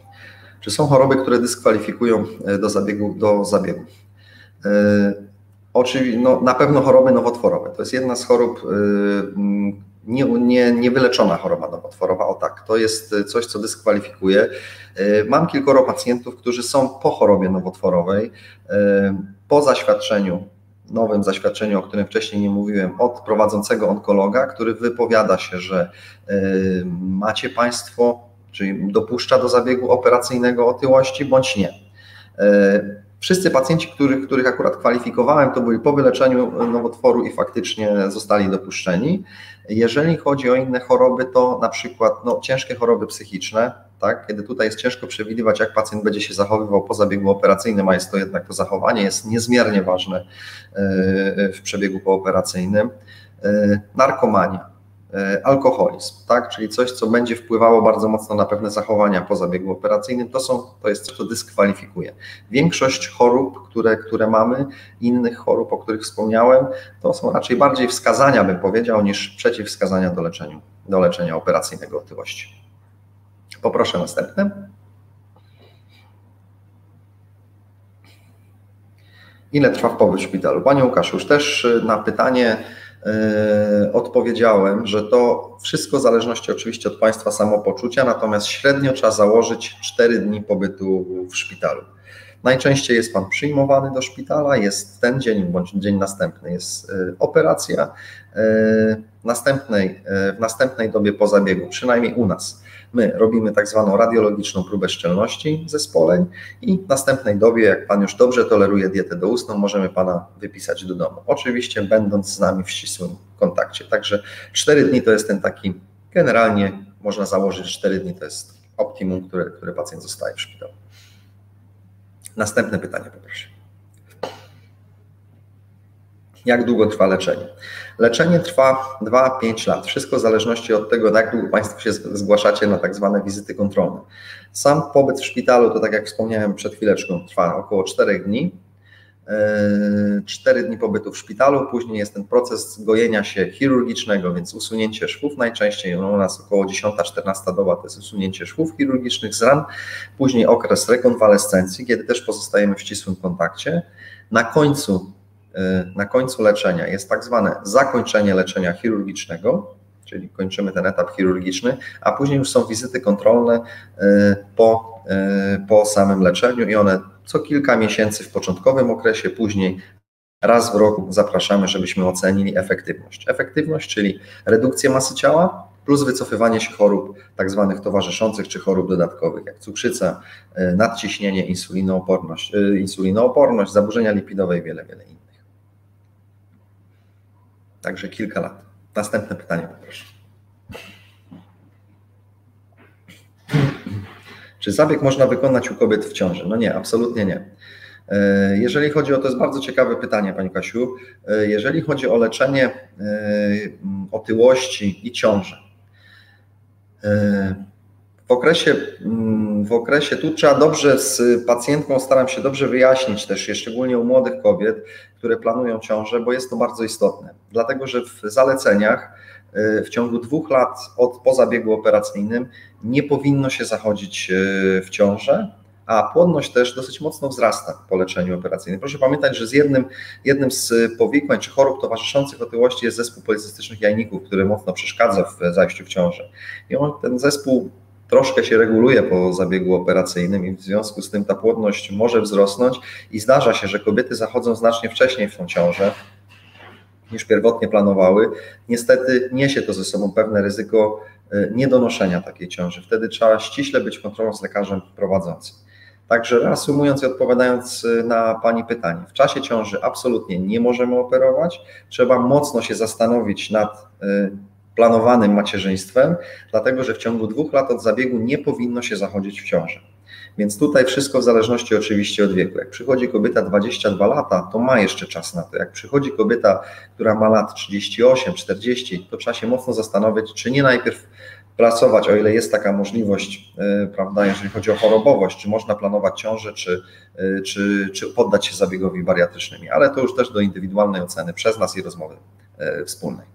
Czy są choroby, które dyskwalifikują do zabiegu? Oczywiście, no, na pewno choroby nowotworowe. To jest jedna z chorób, niewyleczona choroba nowotworowa, o tak, to jest coś, co dyskwalifikuje. Mam kilkoro pacjentów, którzy są po chorobie nowotworowej, po zaświadczeniu, nowym zaświadczeniu, o którym wcześniej nie mówiłem, od prowadzącego onkologa, który wypowiada się, że macie Państwo, czyli dopuszcza do zabiegu operacyjnego otyłości, bądź nie. Wszyscy pacjenci, których akurat kwalifikowałem, to byli po wyleczeniu nowotworu i faktycznie zostali dopuszczeni. Jeżeli chodzi o inne choroby, to na przykład ciężkie choroby psychiczne, tak, kiedy tutaj jest ciężko przewidywać, jak pacjent będzie się zachowywał po zabiegu operacyjnym, a jest to jednak to zachowanie jest niezmiernie ważne w przebiegu pooperacyjnym. Narkomania, alkoholizm, tak, czyli coś, co będzie wpływało bardzo mocno na pewne zachowania po zabiegu operacyjnym, to jest coś, co dyskwalifikuje. Większość chorób, które mamy, innych chorób, o których wspomniałem, to są raczej bardziej wskazania, bym powiedział, niż przeciwwskazania do leczenia operacyjnego otyłości. Poproszę następne. Ile trwa pobyt w szpitalu? Panie Łukaszu, już też na pytanie odpowiedziałem, że to wszystko w zależności oczywiście od Państwa samopoczucia, natomiast średnio trzeba założyć 4 dni pobytu w szpitalu. Najczęściej jest Pan przyjmowany do szpitala, jest ten dzień bądź dzień następny, jest operacja, w następnej dobie po zabiegu, przynajmniej u nas. My robimy tak zwaną radiologiczną próbę szczelności zespoleń i w następnej dobie, jak Pan już dobrze toleruje dietę doustną, możemy Pana wypisać do domu. Oczywiście będąc z nami w ścisłym kontakcie. Także 4 dni to jest ten taki, generalnie można założyć, 4 dni to jest optimum, które pacjent zostaje w szpitalu. Następne pytanie poproszę. Jak długo trwa leczenie? Leczenie trwa 2-5 lat. Wszystko w zależności od tego, jak długo Państwo się zgłaszacie na tak zwane wizyty kontrolne. Sam pobyt w szpitalu, to tak jak wspomniałem przed chwileczką, trwa około 4 dni. 4 dni pobytu w szpitalu, później jest ten proces gojenia się chirurgicznego, więc usunięcie szwów najczęściej, u nas około 10-14 doba to jest usunięcie szwów chirurgicznych z ran, później okres rekonwalescencji, kiedy też pozostajemy w ścisłym kontakcie. Na końcu leczenia jest tak zwane zakończenie leczenia chirurgicznego, czyli kończymy ten etap chirurgiczny, a później już są wizyty kontrolne po samym leczeniu i one co kilka miesięcy w początkowym okresie, później raz w roku zapraszamy, żebyśmy ocenili efektywność. Efektywność, czyli redukcję masy ciała plus wycofywanie się chorób tak zwanych towarzyszących czy chorób dodatkowych, jak cukrzyca, nadciśnienie, insulinooporność, zaburzenia lipidowe i wiele innych. Także kilka lat. Następne pytanie poproszę. Czy zabieg można wykonać u kobiet w ciąży? No nie, absolutnie nie. Jeżeli chodzi o, to jest bardzo ciekawe pytanie, Pani Kasiu, jeżeli chodzi o leczenie otyłości i ciąży. W okresie, tu trzeba dobrze z pacjentką, staram się dobrze wyjaśnić też, szczególnie u młodych kobiet, które planują ciążę, bo jest to bardzo istotne. Dlatego, że w zaleceniach w ciągu 2 lat po zabiegu operacyjnym nie powinno się zachodzić w ciążę, a płodność też dosyć mocno wzrasta po leczeniu operacyjnym. Proszę pamiętać, że jednym z powikłań czy chorób towarzyszących otyłości jest zespół policystycznych jajników, który mocno przeszkadza w zajściu w ciążę. I ten zespół troszkę się reguluje po zabiegu operacyjnym i w związku z tym ta płodność może wzrosnąć i zdarza się, że kobiety zachodzą znacznie wcześniej w tą ciążę niż pierwotnie planowały. Niestety niesie to ze sobą pewne ryzyko niedonoszenia takiej ciąży. Wtedy trzeba ściśle być kontrolą z lekarzem prowadzącym. Także reasumując i odpowiadając na Pani pytanie, w czasie ciąży absolutnie nie możemy operować, trzeba mocno się zastanowić nad planowanym macierzyństwem, dlatego że w ciągu 2 lat od zabiegu nie powinno się zachodzić w ciążę. Więc tutaj wszystko w zależności oczywiście od wieku. Jak przychodzi kobieta 22 lata, to ma jeszcze czas na to. Jak przychodzi kobieta, która ma lat 38, 40, to trzeba się mocno zastanowić, czy nie najpierw pracować, o ile jest taka możliwość, prawda, jeżeli chodzi o chorobowość, czy można planować ciążę, czy poddać się zabiegowi bariatrycznemu. Ale to już też do indywidualnej oceny przez nas i rozmowy wspólnej.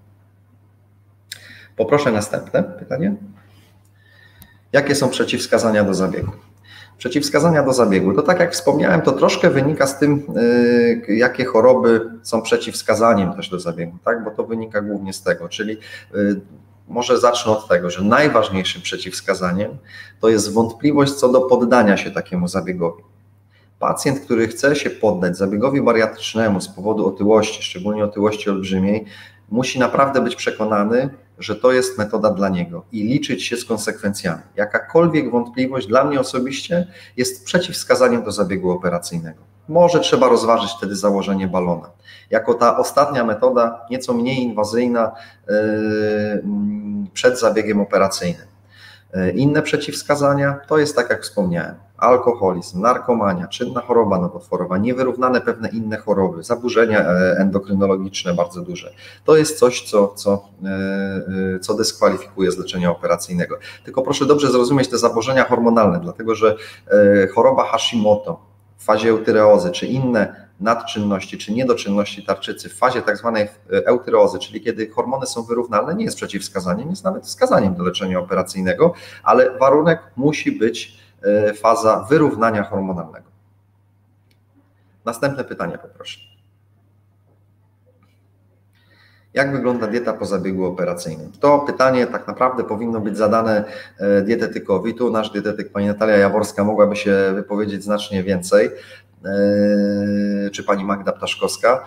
Poproszę następne pytanie. Jakie są przeciwwskazania do zabiegu? Przeciwwskazania do zabiegu. To tak jak wspomniałem, to troszkę wynika z tym, jakie choroby są przeciwwskazaniem też do zabiegu, tak? Bo to wynika głównie z tego, czyli może zacznę od tego, że najważniejszym przeciwwskazaniem to jest wątpliwość co do poddania się takiemu zabiegowi. Pacjent, który chce się poddać zabiegowi bariatrycznemu z powodu otyłości, szczególnie otyłości olbrzymiej, musi naprawdę być przekonany, że to jest metoda dla niego i liczyć się z konsekwencjami. Jakakolwiek wątpliwość dla mnie osobiście jest przeciwwskazaniem do zabiegu operacyjnego. Może trzeba rozważyć wtedy założenie balona. Jako ta ostatnia metoda, nieco mniej inwazyjna przed zabiegiem operacyjnym. Inne przeciwwskazania to jest tak jak wspomniałem, alkoholizm, narkomania, czynna choroba nowotworowa, niewyrównane pewne inne choroby, zaburzenia endokrynologiczne bardzo duże. To jest coś, co dyskwalifikuje z leczenia operacyjnego. Tylko proszę dobrze zrozumieć te zaburzenia hormonalne, dlatego że choroba Hashimoto w fazie eutyreozy, czy inne nadczynności, czy niedoczynności tarczycy w fazie tak zwanej eutyreozy, czyli kiedy hormony są wyrównalne, nie jest przeciwwskazaniem, jest nawet wskazaniem do leczenia operacyjnego, ale warunek musi być faza wyrównania hormonalnego. Następne pytanie poproszę. Jak wygląda dieta po zabiegu operacyjnym? To pytanie tak naprawdę powinno być zadane dietetykowi. Tu nasz dietetyk, pani Natalia Jaworska, mogłaby się wypowiedzieć znacznie więcej, czy pani Magda Ptaszkowska.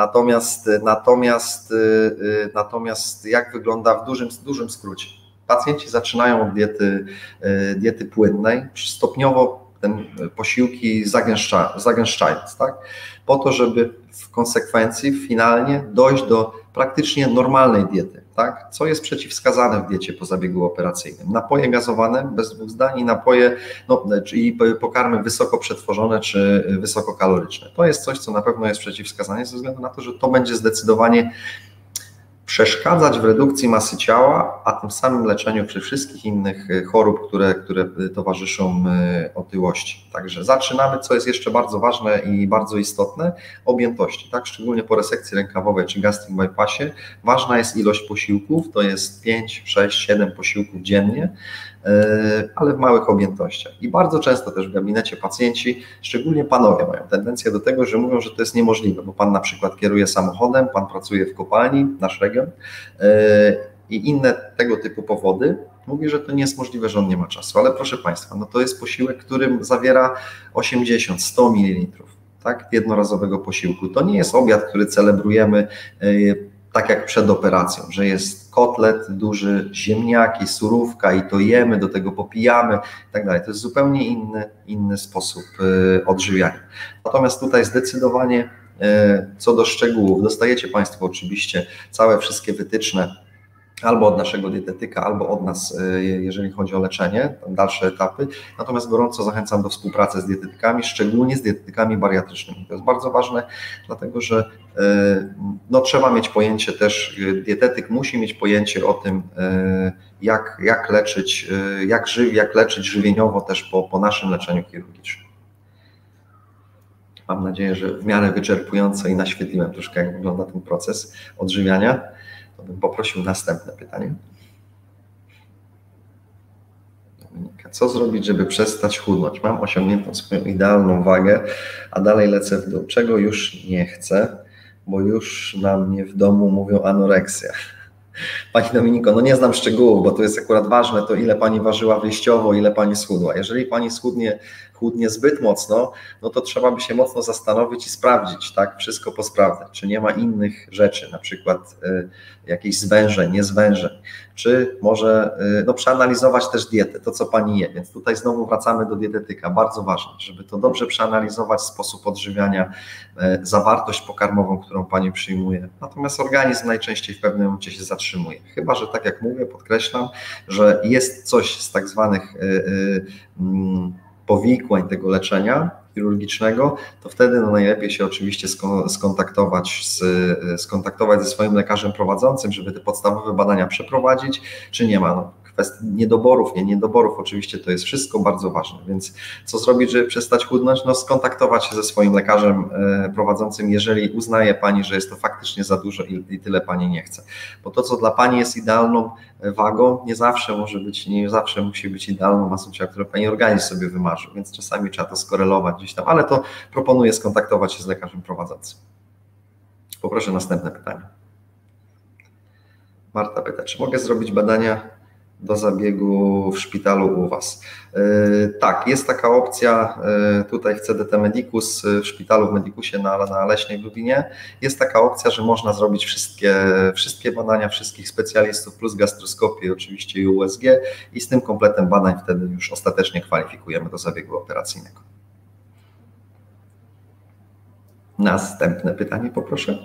Natomiast jak wygląda w dużym skrócie? Pacjenci zaczynają od diety płynnej, stopniowo ten posiłki zagęszczając, tak? Po to, żeby w konsekwencji finalnie dojść do praktycznie normalnej diety, tak? Co jest przeciwwskazane w diecie po zabiegu operacyjnym? Napoje gazowane, bez dwóch zdań, i napoje, czyli pokarmy wysoko przetworzone czy wysokokaloryczne. To jest coś, co na pewno jest przeciwwskazane ze względu na to, że to będzie zdecydowanie przeszkadzać w redukcji masy ciała, a tym samym leczeniu przy wszystkich innych chorób, które towarzyszą otyłości. Także zaczynamy, co jest jeszcze bardzo ważne i bardzo istotne, objętości, tak? Szczególnie po resekcji rękawowej czy gastric bypassie ważna jest ilość posiłków, to jest 5, 6, 7 posiłków dziennie, ale w małych objętościach. I bardzo często też w gabinecie pacjenci, szczególnie panowie, mają tendencję do tego, że mówią, że to jest niemożliwe, bo pan na przykład kieruje samochodem, pan pracuje w kopalni, nasz region, i inne tego typu powody, mówi, że to nie jest możliwe, że on nie ma czasu. Ale proszę państwa, no to jest posiłek, którym zawiera 80-100 ml, tak, jednorazowego posiłku. To nie jest obiad, który celebrujemy tak jak przed operacją, że jest kotlet duży, ziemniaki, surówka i to jemy, do tego popijamy i tak dalej. To jest zupełnie inny sposób odżywiania. Natomiast tutaj zdecydowanie co do szczegółów, dostajecie państwo oczywiście całe wszystkie wytyczne albo od naszego dietetyka, albo od nas, jeżeli chodzi o leczenie, dalsze etapy. Natomiast gorąco zachęcam do współpracy z dietetykami, szczególnie z dietetykami bariatrycznymi. To jest bardzo ważne, dlatego że trzeba mieć pojęcie też, dietetyk musi mieć pojęcie o tym, jak leczyć żywieniowo też po naszym leczeniu chirurgicznym. Mam nadzieję, że w miarę wyczerpująco i naświetliłem troszkę, jak wygląda ten proces odżywiania. To bym poprosił następne pytanie. Dominika, co zrobić, żeby przestać chudnąć? Mam osiągniętą swoją idealną wagę, a dalej lecę w dół. Czego już nie chcę, bo już na mnie w domu mówią anoreksja. Pani Dominiko, no nie znam szczegółów, bo to jest akurat ważne, to ile pani ważyła wyjściowo, ile pani schudła. Jeżeli pani chudnie zbyt mocno, no to trzeba by się mocno zastanowić i sprawdzić, tak, wszystko posprawdzać, czy nie ma innych rzeczy, na przykład jakichś zwężeń, niezwężeń, czy może przeanalizować też dietę, to co pani je, więc tutaj znowu wracamy do dietetyka, bardzo ważne, żeby to dobrze przeanalizować, sposób odżywiania, zawartość pokarmową, którą pani przyjmuje, natomiast organizm najczęściej w pewnym momencie się zatrzymuje, chyba że tak jak mówię, podkreślam, że jest coś z tak zwanych powikłań tego leczenia chirurgicznego, to wtedy najlepiej się oczywiście skontaktować ze swoim lekarzem prowadzącym, żeby te podstawowe badania przeprowadzić, czy nie ma. kwestii niedoborów, niedoborów, oczywiście to jest wszystko bardzo ważne, więc co zrobić, żeby przestać chudnąć? No skontaktować się ze swoim lekarzem prowadzącym, jeżeli uznaje Pani, że jest to faktycznie za dużo i tyle Pani nie chce. Bo to, co dla Pani jest idealną wagą, nie zawsze musi być idealną masą ciała, którą Pani organizm sobie wymarzył, więc czasami trzeba to skorelować gdzieś tam, ale to proponuję skontaktować się z lekarzem prowadzącym. Poproszę następne pytanie. Marta pyta, czy mogę zrobić badania do zabiegu w szpitalu u Was? Tak, jest taka opcja tutaj w CDT Medicus, w szpitalu w Medicusie na Leśnej w Lubinie. Jest taka opcja, że można zrobić wszystkie badania wszystkich specjalistów plus gastroskopię, oczywiście i USG i z tym kompletem badań wtedy już ostatecznie kwalifikujemy do zabiegu operacyjnego. Następne pytanie poproszę.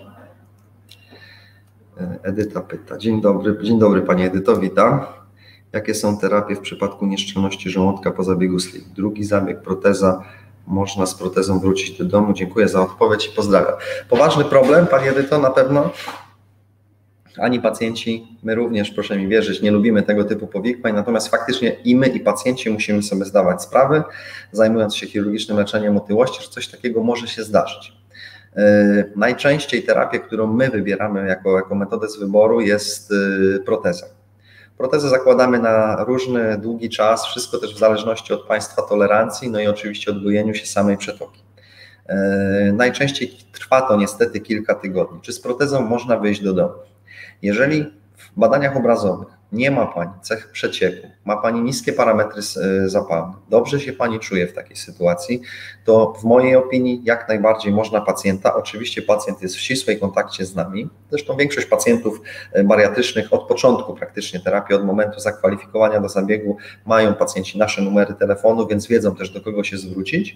Edyta pyta. Dzień dobry Pani Edyto, witam. Jakie są terapie w przypadku nieszczelności żołądka po zabiegu sleeve? Drugi zabieg, proteza. Można z protezą wrócić do domu? Dziękuję za odpowiedź i pozdrawiam. Poważny problem, Pani Edyto, na pewno. Ani pacjenci, my również, proszę mi wierzyć, nie lubimy tego typu powikłań, natomiast faktycznie i my, i pacjenci musimy sobie zdawać sprawę, zajmując się chirurgicznym leczeniem otyłości, że coś takiego może się zdarzyć. Najczęściej terapię, którą my wybieramy jako metodę z wyboru, jest proteza. Protezę zakładamy na różny, długi czas, wszystko też w zależności od Państwa tolerancji, no i oczywiście od gojeniu się samej przetoki. Najczęściej trwa to niestety kilka tygodni. Czy z protezą można wyjść do domu? Jeżeli w badaniach obrazowych nie ma Pani cech przecieku, ma Pani niskie parametry zapalne, dobrze się Pani czuje w takiej sytuacji, to w mojej opinii jak najbardziej można pacjenta, oczywiście pacjent jest w ścisłej kontakcie z nami, zresztą większość pacjentów bariatrycznych od początku praktycznie terapii, od momentu zakwalifikowania do zabiegu mają pacjenci nasze numery telefonu, więc wiedzą też do kogo się zwrócić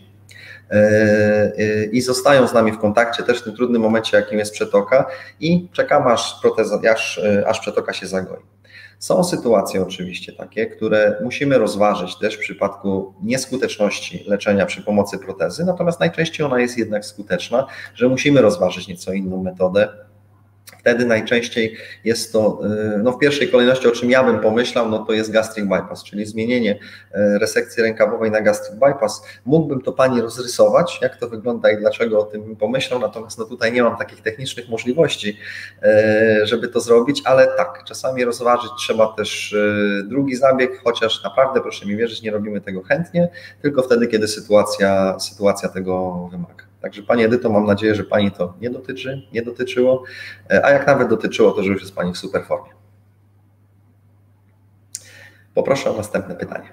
i zostają z nami w kontakcie też w tym trudnym momencie, jakim jest przetoka i czekamy aż przetoka się zagoi. Są sytuacje oczywiście takie, które musimy rozważyć też w przypadku nieskuteczności leczenia przy pomocy protezy, natomiast najczęściej ona jest jednak skuteczna, że musimy rozważyć nieco inną metodę. Wtedy najczęściej jest to, no w pierwszej kolejności, o czym ja bym pomyślał, no to jest gastric bypass, czyli zmienienie resekcji rękawowej na gastric bypass. Mógłbym to Pani rozrysować, jak to wygląda i dlaczego o tym bym pomyślał, natomiast no tutaj nie mam takich technicznych możliwości, żeby to zrobić, ale tak, czasami rozważyć trzeba też drugi zabieg, chociaż naprawdę, proszę mi wierzyć, nie robimy tego chętnie, tylko wtedy, kiedy sytuacja tego wymaga. Także Pani Edyto, mam nadzieję, że Pani to nie dotyczyło, a jak nawet dotyczyło, to że już jest Pani w super formie. Poproszę o następne pytanie.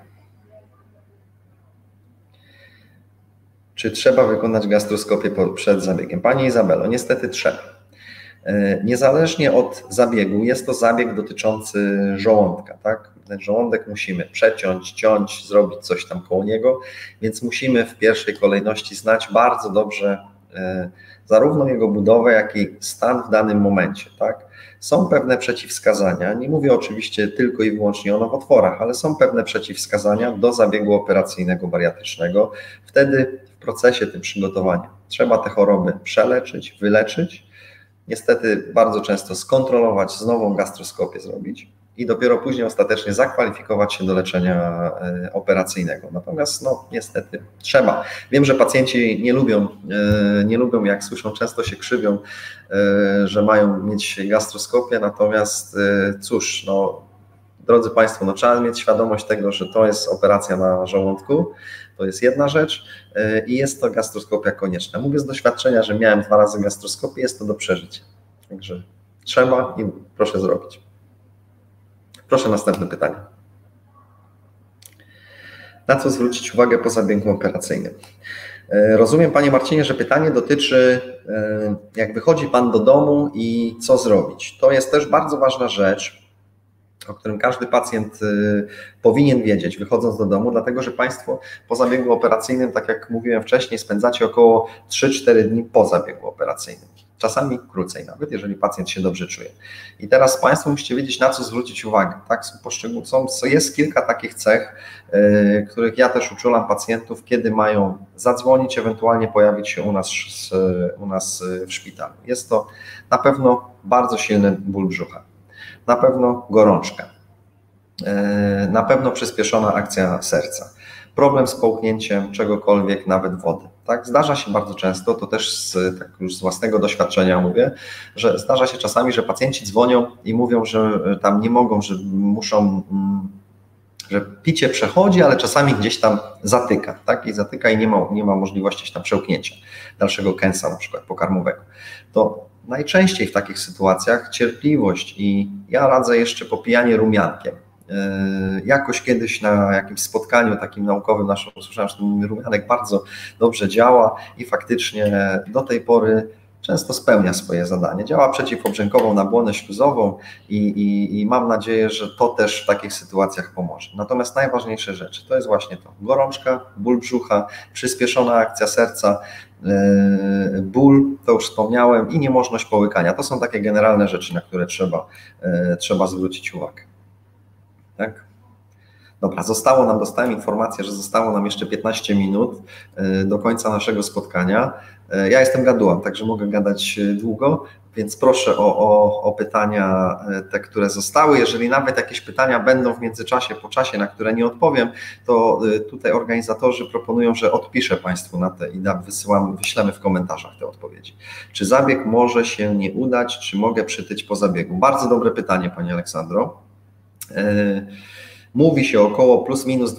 Czy trzeba wykonać gastroskopię przed zabiegiem? Pani Izabelo, niestety trzeba. Niezależnie od zabiegu, jest to zabieg dotyczący żołądka, tak? Ten żołądek musimy przeciąć, ciąć, zrobić coś tam koło niego, więc musimy w pierwszej kolejności znać bardzo dobrze zarówno jego budowę, jak i stan w danym momencie, tak? Są pewne przeciwwskazania, nie mówię oczywiście tylko i wyłącznie o nowotworach, ale są pewne przeciwwskazania do zabiegu operacyjnego bariatrycznego. Wtedy w procesie tym przygotowania trzeba te choroby przeleczyć, wyleczyć, niestety bardzo często skontrolować, znowu gastroskopię zrobić i dopiero później ostatecznie zakwalifikować się do leczenia operacyjnego. Natomiast no niestety trzeba. Wiem, że pacjenci nie lubią jak słyszą, często się krzywią, że mają mieć gastroskopię, natomiast cóż, no drodzy Państwo, no trzeba mieć świadomość tego, że to jest operacja na żołądku, to jest jedna rzecz i jest to gastroskopia konieczna. Mówię z doświadczenia, że miałem 2 razy gastroskopię, jest to do przeżycia. Także trzeba i proszę zrobić. Proszę następne pytanie. Na co zwrócić uwagę po zabiegu operacyjnym? Rozumiem, Panie Marcinie, że pytanie dotyczy, jak wychodzi Pan do domu i co zrobić. To jest też bardzo ważna rzecz, o którym każdy pacjent powinien wiedzieć, wychodząc do domu, dlatego że Państwo po zabiegu operacyjnym, tak jak mówiłem wcześniej, spędzacie około 3-4 dni po zabiegu operacyjnym. Czasami krócej nawet, jeżeli pacjent się dobrze czuje. I teraz Państwo musicie wiedzieć, na co zwrócić uwagę. Tak? Jest kilka takich cech, których ja też uczulam pacjentów, kiedy mają zadzwonić, ewentualnie pojawić się u nas w szpitalu. Jest to na pewno bardzo silny ból brzucha, na pewno gorączka, Na pewno przyspieszona akcja serca. Problem z połknięciem czegokolwiek, nawet wody. Tak, zdarza się bardzo często, to też tak już z własnego doświadczenia mówię, że zdarza się czasami, że pacjenci dzwonią i mówią, że tam nie mogą, że muszą, że picie przechodzi, ale czasami gdzieś tam zatyka, tak? I zatyka i nie ma możliwości tam przełknięcia dalszego kęsa na przykład pokarmowego. To najczęściej w takich sytuacjach cierpliwość i ja radzę jeszcze popijanie rumiankiem. Jakoś kiedyś na jakimś spotkaniu takim naukowym naszym usłyszałem, że ten rumianek bardzo dobrze działa i faktycznie do tej pory często spełnia swoje zadanie. Działa przeciwobrzękową na błonę śluzową i mam nadzieję, że to też w takich sytuacjach pomoże. Natomiast najważniejsze rzeczy to jest właśnie to: gorączka, ból brzucha, przyspieszona akcja serca, ból, to już wspomniałem, i niemożność połykania. To są takie generalne rzeczy, na które trzeba zwrócić uwagę. Tak? Dobra, dostałem informację, że zostało nam jeszcze 15 minut do końca naszego spotkania. Ja jestem gadułą, także mogę gadać długo, więc proszę o pytania te, które zostały. Jeżeli nawet jakieś pytania będą w międzyczasie, po czasie, na które nie odpowiem, to tutaj organizatorzy proponują, że odpiszę Państwu na te i wyślemy w komentarzach te odpowiedzi. Czy zabieg może się nie udać, czy mogę przytyć po zabiegu? Bardzo dobre pytanie, Pani Aleksandro. Mówi się około plus minus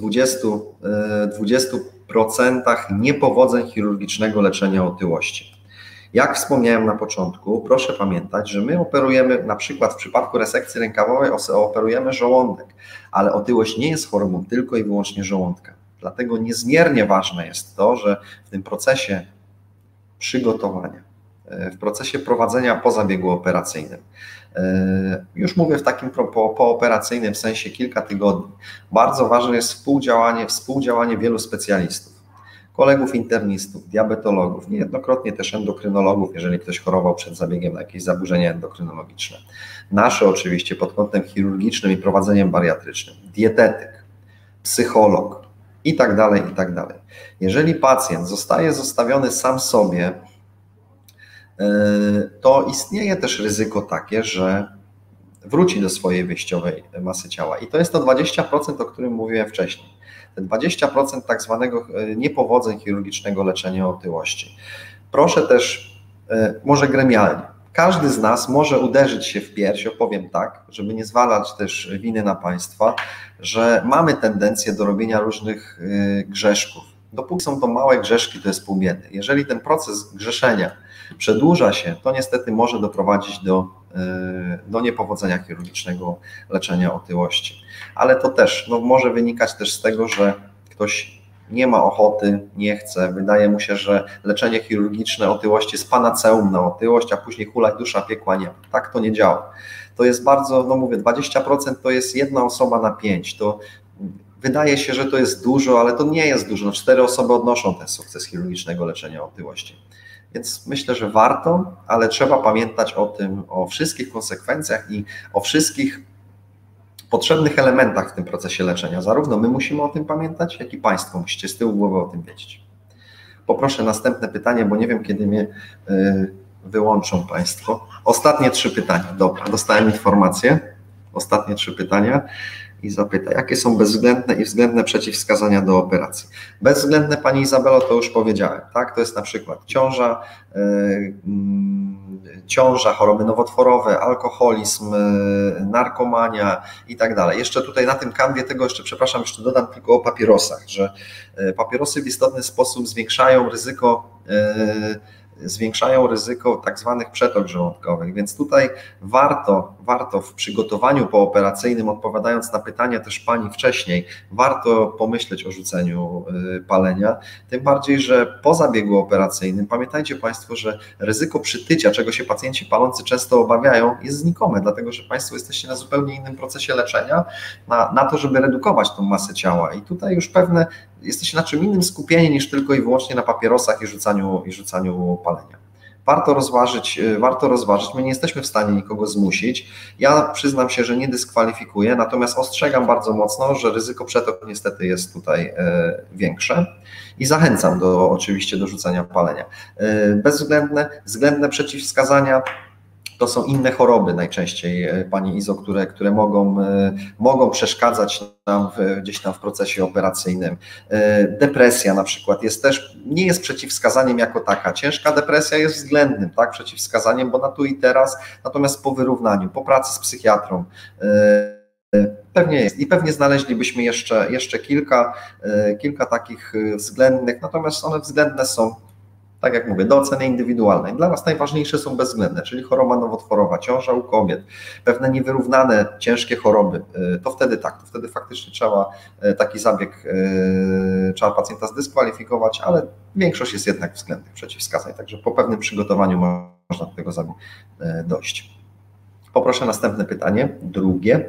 20% niepowodzeń chirurgicznego leczenia otyłości. Jak wspomniałem na początku, proszę pamiętać, że my operujemy, na przykład w przypadku resekcji rękawowej operujemy żołądek, ale otyłość nie jest chorobą tylko i wyłącznie żołądka. Dlatego niezmiernie ważne jest to, że w tym procesie przygotowania, w procesie prowadzenia po zabiegu operacyjnym, już mówię w takim pooperacyjnym sensie kilka tygodni, bardzo ważne jest współdziałanie wielu specjalistów, kolegów internistów, diabetologów, niejednokrotnie też endokrynologów, jeżeli ktoś chorował przed zabiegiem na jakieś zaburzenia endokrynologiczne. Nasze oczywiście pod kątem chirurgicznym i prowadzeniem bariatrycznym, dietetyk, psycholog i tak dalej, i tak dalej. Jeżeli pacjent zostaje zostawiony sam sobie, to istnieje też ryzyko takie, że wróci do swojej wyjściowej masy ciała. I to jest to 20%, o którym mówiłem wcześniej. Te 20% tak zwanego niepowodzeń chirurgicznego leczenia otyłości. Proszę też, może gremialnie, każdy z nas może uderzyć się w pierś, opowiem tak, żeby nie zwalać też winy na państwa, że mamy tendencję do robienia różnych grzeszków. Dopóki są to małe grzeszki, to jest pół biedy. Jeżeli ten proces grzeszenia przedłuża się, to niestety może doprowadzić do niepowodzenia chirurgicznego leczenia otyłości. Ale to też może wynikać też z tego, że ktoś nie ma ochoty, nie chce, wydaje mu się, że leczenie chirurgiczne otyłości jest panaceum na otyłość, a później hulaj dusza, piekła nie ma. Tak to nie działa. To jest bardzo, mówię, 20% to jest jedna osoba na 5. To wydaje się, że to jest dużo, ale to nie jest dużo. 4 osoby odnoszą ten sukces chirurgicznego leczenia otyłości. Więc myślę, że warto, ale trzeba pamiętać o wszystkich konsekwencjach i o wszystkich potrzebnych elementach w tym procesie leczenia. Zarówno my musimy o tym pamiętać, jak i Państwo musicie z tyłu głowy o tym wiedzieć. Poproszę następne pytanie, bo nie wiem, kiedy mnie wyłączą Państwo. Ostatnie 3 pytania. Dobra, dostałem informację. Ostatnie 3 pytania. I zapyta, jakie są bezwzględne i względne przeciwwskazania do operacji. Bezwzględne, Pani Izabelo, to już powiedziałem, tak? To jest na przykład ciąża, choroby nowotworowe, alkoholizm, narkomania i tak dalej. Jeszcze tutaj na tym kanwie tego przepraszam, jeszcze dodam tylko o papierosach, że papierosy w istotny sposób zwiększają ryzyko tak zwanych przetok żołądkowych, więc tutaj warto w przygotowaniu pooperacyjnym, odpowiadając na pytania też Pani wcześniej, warto pomyśleć o rzuceniu palenia, tym bardziej, że po zabiegu operacyjnym, pamiętajcie Państwo, że ryzyko przytycia, czego się pacjenci palący często obawiają, jest znikome, dlatego że Państwo jesteście na zupełnie innym procesie leczenia, na to, żeby redukować tą masę ciała i tutaj już jesteście na czym innym skupieni niż tylko i wyłącznie na papierosach i rzucaniu palenia. Warto rozważyć, my nie jesteśmy w stanie nikogo zmusić. Ja przyznam się, że nie dyskwalifikuję, natomiast ostrzegam bardzo mocno, że ryzyko przetok niestety jest tutaj większe i zachęcam oczywiście do rzucania palenia. Względne przeciwwskazania to są inne choroby najczęściej, Pani Izo, które mogą przeszkadzać nam gdzieś tam w procesie operacyjnym. Depresja na przykład nie jest przeciwwskazaniem jako taka. Ciężka depresja jest względnym, tak, przeciwwskazaniem, bo na tu i teraz, natomiast po wyrównaniu, po pracy z psychiatrą, pewnie jest i pewnie znaleźlibyśmy jeszcze kilka takich względnych, natomiast one względne są, tak jak mówię, do oceny indywidualnej. Dla nas najważniejsze są bezwzględne, czyli choroba nowotworowa, ciąża u kobiet, pewne niewyrównane, ciężkie choroby, to wtedy faktycznie trzeba taki zabieg, trzeba pacjenta zdyskwalifikować, ale większość jest jednak względnych przeciwwskazań, także po pewnym przygotowaniu można do tego zabiegu dojść. Poproszę następne pytanie, drugie.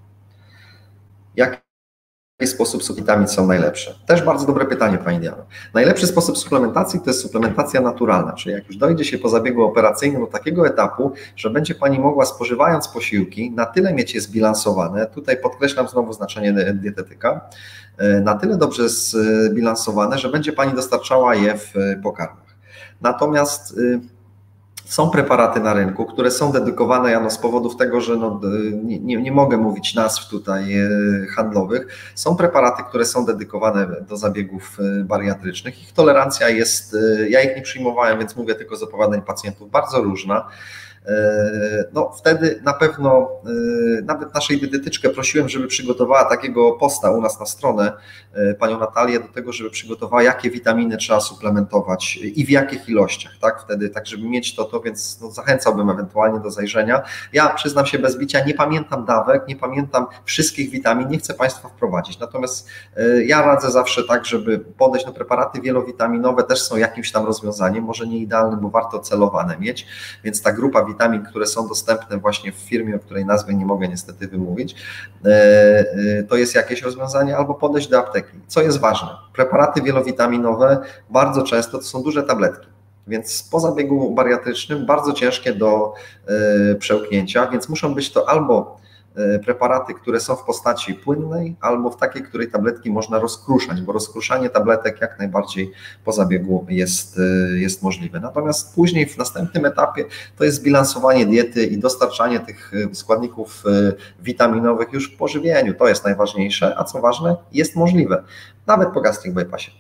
Jaki sposób suplementacji są najlepsze? Też bardzo dobre pytanie, Pani Diano. Najlepszy sposób suplementacji to jest suplementacja naturalna, czyli jak już dojdzie się po zabiegu operacyjnym do takiego etapu, że będzie Pani mogła, spożywając posiłki, na tyle mieć je zbilansowane, tutaj podkreślam znowu znaczenie dietetyka, na tyle dobrze zbilansowane, że będzie Pani dostarczała je w pokarmach. Natomiast są preparaty na rynku, które są dedykowane, Jano, z powodów tego, że nie mogę mówić nazw tutaj handlowych. Są preparaty, które są dedykowane do zabiegów bariatrycznych. Ich tolerancja jest, ja ich nie przyjmowałem, więc mówię tylko z opowiadań pacjentów, bardzo różna. No wtedy na pewno nawet naszej dietetyczkę prosiłem, żeby przygotowała takiego posta u nas na stronę, panią Natalię, do tego, żeby przygotowała, jakie witaminy trzeba suplementować i w jakich ilościach, tak, wtedy, tak żeby mieć to, więc no, zachęcałbym ewentualnie do zajrzenia. Ja przyznam się bez bicia, nie pamiętam dawek, nie pamiętam wszystkich witamin, nie chcę Państwa wprowadzić, natomiast ja radzę zawsze tak, żeby podejść, no preparaty wielowitaminowe też są jakimś tam rozwiązaniem, może nie idealnym, bo warto celowane mieć, więc ta grupa witamin, które są dostępne właśnie w firmie, o której nazwy nie mogę niestety wymówić, to jest jakieś rozwiązanie, albo podejść do apteki. Co jest ważne? Preparaty wielowitaminowe bardzo często to są duże tabletki, więc po zabiegu bariatrycznym bardzo ciężkie do przełknięcia, więc muszą być to albo preparaty, które są w postaci płynnej, albo w takiej, której tabletki można rozkruszać, bo rozkruszanie tabletek jak najbardziej po zabiegu jest możliwe. Natomiast później w następnym etapie to jest zbilansowanie diety i dostarczanie tych składników witaminowych już po żywieniu. To jest najważniejsze, a co ważne, jest możliwe, nawet po gastric bypassie.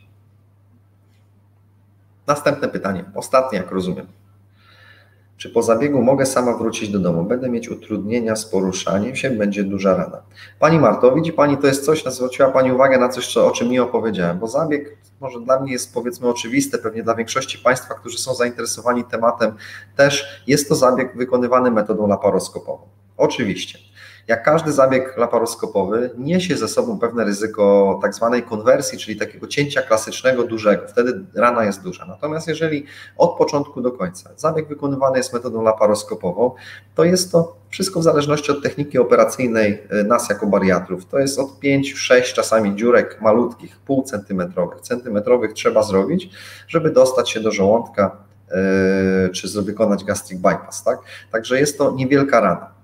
Następne pytanie, ostatnie jak rozumiem. Czy po zabiegu mogę sama wrócić do domu? Będę mieć utrudnienia z poruszaniem się, będzie duża rana. Pani Marto, widzi Pani, to jest coś, zwróciła Pani uwagę na coś, o czym nie opowiedziałem, bo zabieg może dla mnie jest powiedzmy oczywiste, pewnie dla większości Państwa, którzy są zainteresowani tematem też jest to zabieg wykonywany metodą laparoskopową. Oczywiście. Jak każdy zabieg laparoskopowy niesie ze sobą pewne ryzyko tak zwanej konwersji, czyli takiego cięcia klasycznego dużego, wtedy rana jest duża. Natomiast jeżeli od początku do końca zabieg wykonywany jest metodą laparoskopową, to jest to wszystko w zależności od techniki operacyjnej nas jako bariatrów. To jest od 5, 6 czasami dziurek malutkich, półcentymetrowych, centymetrowych trzeba zrobić, żeby dostać się do żołądka czy wykonać gastric bypass. Tak? Także jest to niewielka rana.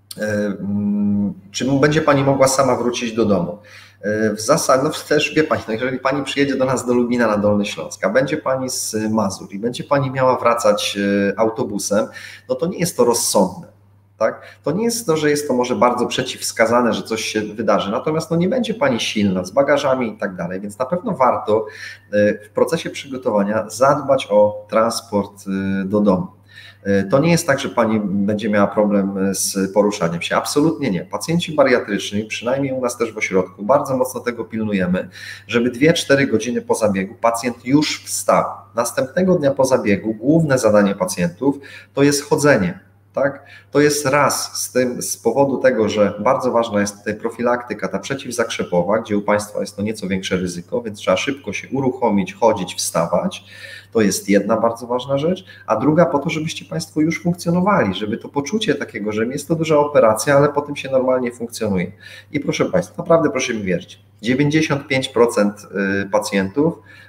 Czy będzie Pani mogła sama wrócić do domu? W zasadzie, no też wie Pani, no jeżeli Pani przyjedzie do nas do Lubina na Dolny Śląsk, a będzie Pani z Mazur i będzie Pani miała wracać autobusem, no to nie jest to rozsądne. Tak? To nie jest to, że jest to może bardzo przeciwwskazane, że coś się wydarzy, natomiast no nie będzie Pani silna z bagażami i tak dalej, więc na pewno warto w procesie przygotowania zadbać o transport do domu. To nie jest tak, że Pani będzie miała problem z poruszaniem się. Absolutnie nie. Pacjenci bariatryczni, przynajmniej u nas też w ośrodku, bardzo mocno tego pilnujemy, żeby 2-4 godziny po zabiegu pacjent już wstał. Następnego dnia po zabiegu główne zadanie pacjentów to jest chodzenie. Tak? To jest raz z powodu tego, że bardzo ważna jest tutaj profilaktyka, ta przeciwzakrzepowa, gdzie u Państwa jest to nieco większe ryzyko, więc trzeba szybko się uruchomić, chodzić, wstawać. To jest jedna bardzo ważna rzecz, a druga po to, żebyście Państwo już funkcjonowali, żeby to poczucie takiego, że jest to duża operacja, ale potem się normalnie funkcjonuje. I proszę Państwa, naprawdę proszę mi wierzyć, 95% pacjentów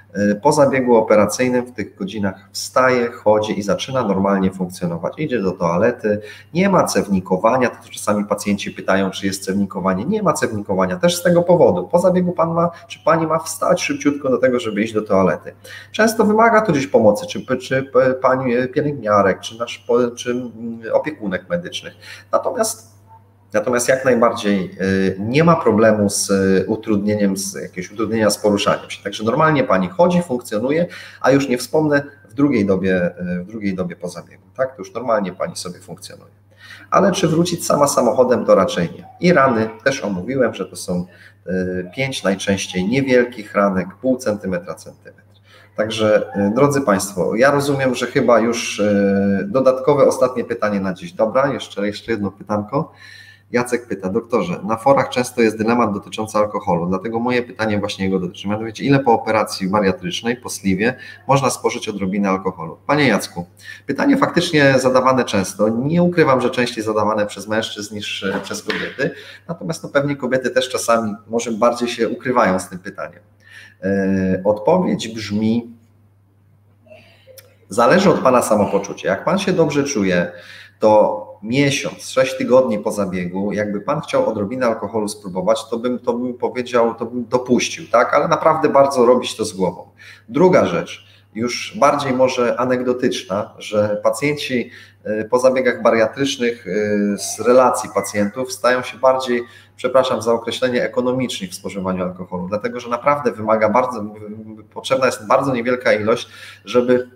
Po zabiegu operacyjnym w tych godzinach wstaje, chodzi i zaczyna normalnie funkcjonować. Idzie do toalety, nie ma cewnikowania, to czasami pacjenci pytają, czy jest cewnikowanie. Nie ma cewnikowania, też z tego powodu. Po zabiegu pan ma, czy pani ma wstać szybciutko do tego, żeby iść do toalety. Często wymaga to gdzieś pomocy, czy pani pielęgniarek, czy opiekunek medycznych. Natomiast jak najbardziej nie ma problemu z utrudnieniem, jakiegoś utrudnienia z poruszaniem się. Także normalnie pani chodzi, funkcjonuje, a już nie wspomnę w drugiej dobie po zabiegu. Tak? To już normalnie pani sobie funkcjonuje. Ale czy wrócić sama samochodem, to raczej nie. I rany też omówiłem, że to są 5 najczęściej niewielkich ranek, pół centymetra, centymetr. Także drodzy Państwo, ja rozumiem, że chyba już dodatkowe ostatnie pytanie na dziś. Dobra, jeszcze jedno pytanko. Jacek pyta, doktorze, na forach często jest dylemat dotyczący alkoholu, dlatego moje pytanie właśnie jego dotyczy. Mianowicie, ile po operacji bariatrycznej, po sleeve'ie, można spożyć odrobinę alkoholu? Panie Jacku, pytanie faktycznie zadawane często. Nie ukrywam, że częściej zadawane przez mężczyzn niż przez kobiety, natomiast pewnie kobiety też czasami może bardziej się ukrywają z tym pytaniem. Odpowiedź brzmi, zależy od Pana samopoczucia. Jak Pan się dobrze czuje, to miesiąc, 6 tygodni po zabiegu, jakby Pan chciał odrobinę alkoholu spróbować, to bym powiedział, to bym dopuścił, tak? Ale naprawdę bardzo robić to z głową. Druga rzecz, już bardziej może anegdotyczna, że pacjenci po zabiegach bariatrycznych z relacji pacjentów stają się bardziej, przepraszam za określenie, ekonomiczni w spożywaniu alkoholu, dlatego że naprawdę potrzebna jest bardzo niewielka ilość, żeby,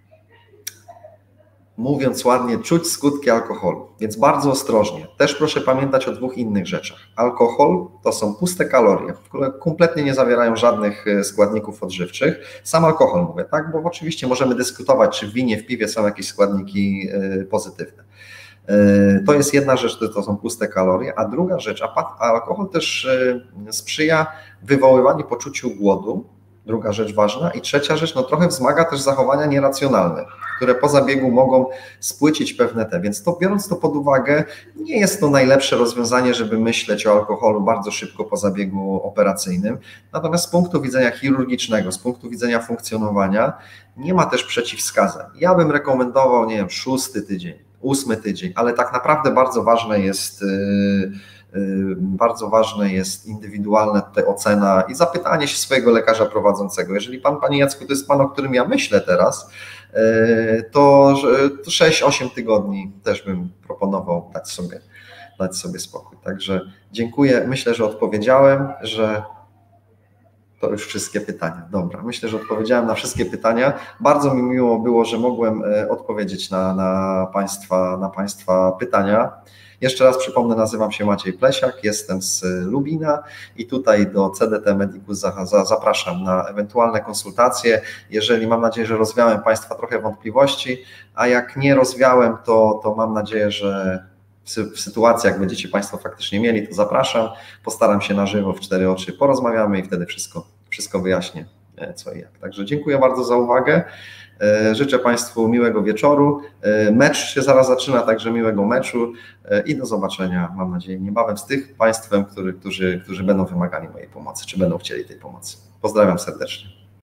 mówiąc ładnie, czuć skutki alkoholu, więc bardzo ostrożnie. Też proszę pamiętać o dwóch innych rzeczach. Alkohol to są puste kalorie, które kompletnie nie zawierają żadnych składników odżywczych. Sam alkohol mówię, tak? Bo oczywiście możemy dyskutować, czy w winie, w piwie są jakieś składniki pozytywne. To jest jedna rzecz, to są puste kalorie, a druga rzecz, alkohol też sprzyja wywoływaniu poczuciu głodu. Druga rzecz ważna. I trzecia rzecz, trochę wzmaga też zachowania nieracjonalne, które po zabiegu mogą spłycić pewne więc biorąc to pod uwagę, nie jest to najlepsze rozwiązanie, żeby myśleć o alkoholu bardzo szybko po zabiegu operacyjnym. Natomiast z punktu widzenia chirurgicznego, z punktu widzenia funkcjonowania, nie ma też przeciwwskazań. Ja bym rekomendował, 6 tydzień, 8 tydzień, ale tak naprawdę bardzo ważne jest indywidualna tutaj ocena i zapytanie się swojego lekarza prowadzącego. Jeżeli Pan, Panie Jacku, to jest Pan, o którym ja myślę teraz, to 6-8 tygodni też bym proponował dać sobie spokój. Także dziękuję. Myślę, że odpowiedziałem, że to już wszystkie pytania. Dobra, myślę, że odpowiedziałem na wszystkie pytania. Bardzo mi miło było, że mogłem odpowiedzieć na Państwa pytania. Jeszcze raz przypomnę, nazywam się Maciej Plesiak, jestem z Lubina i tutaj do CDT Medicus zapraszam na ewentualne konsultacje. Jeżeli, mam nadzieję, że rozwiałem Państwa trochę wątpliwości, a jak nie rozwiałem, to mam nadzieję, że w sytuacji, jak będziecie Państwo faktycznie mieli, to zapraszam, postaram się na żywo w 4 oczy, porozmawiamy i wtedy wszystko wyjaśnię, co i jak. Także dziękuję bardzo za uwagę. Życzę Państwu miłego wieczoru. Mecz się zaraz zaczyna, także miłego meczu i do zobaczenia, mam nadzieję, niebawem z tych Państwem, którzy będą wymagali mojej pomocy, czy będą chcieli tej pomocy. Pozdrawiam serdecznie.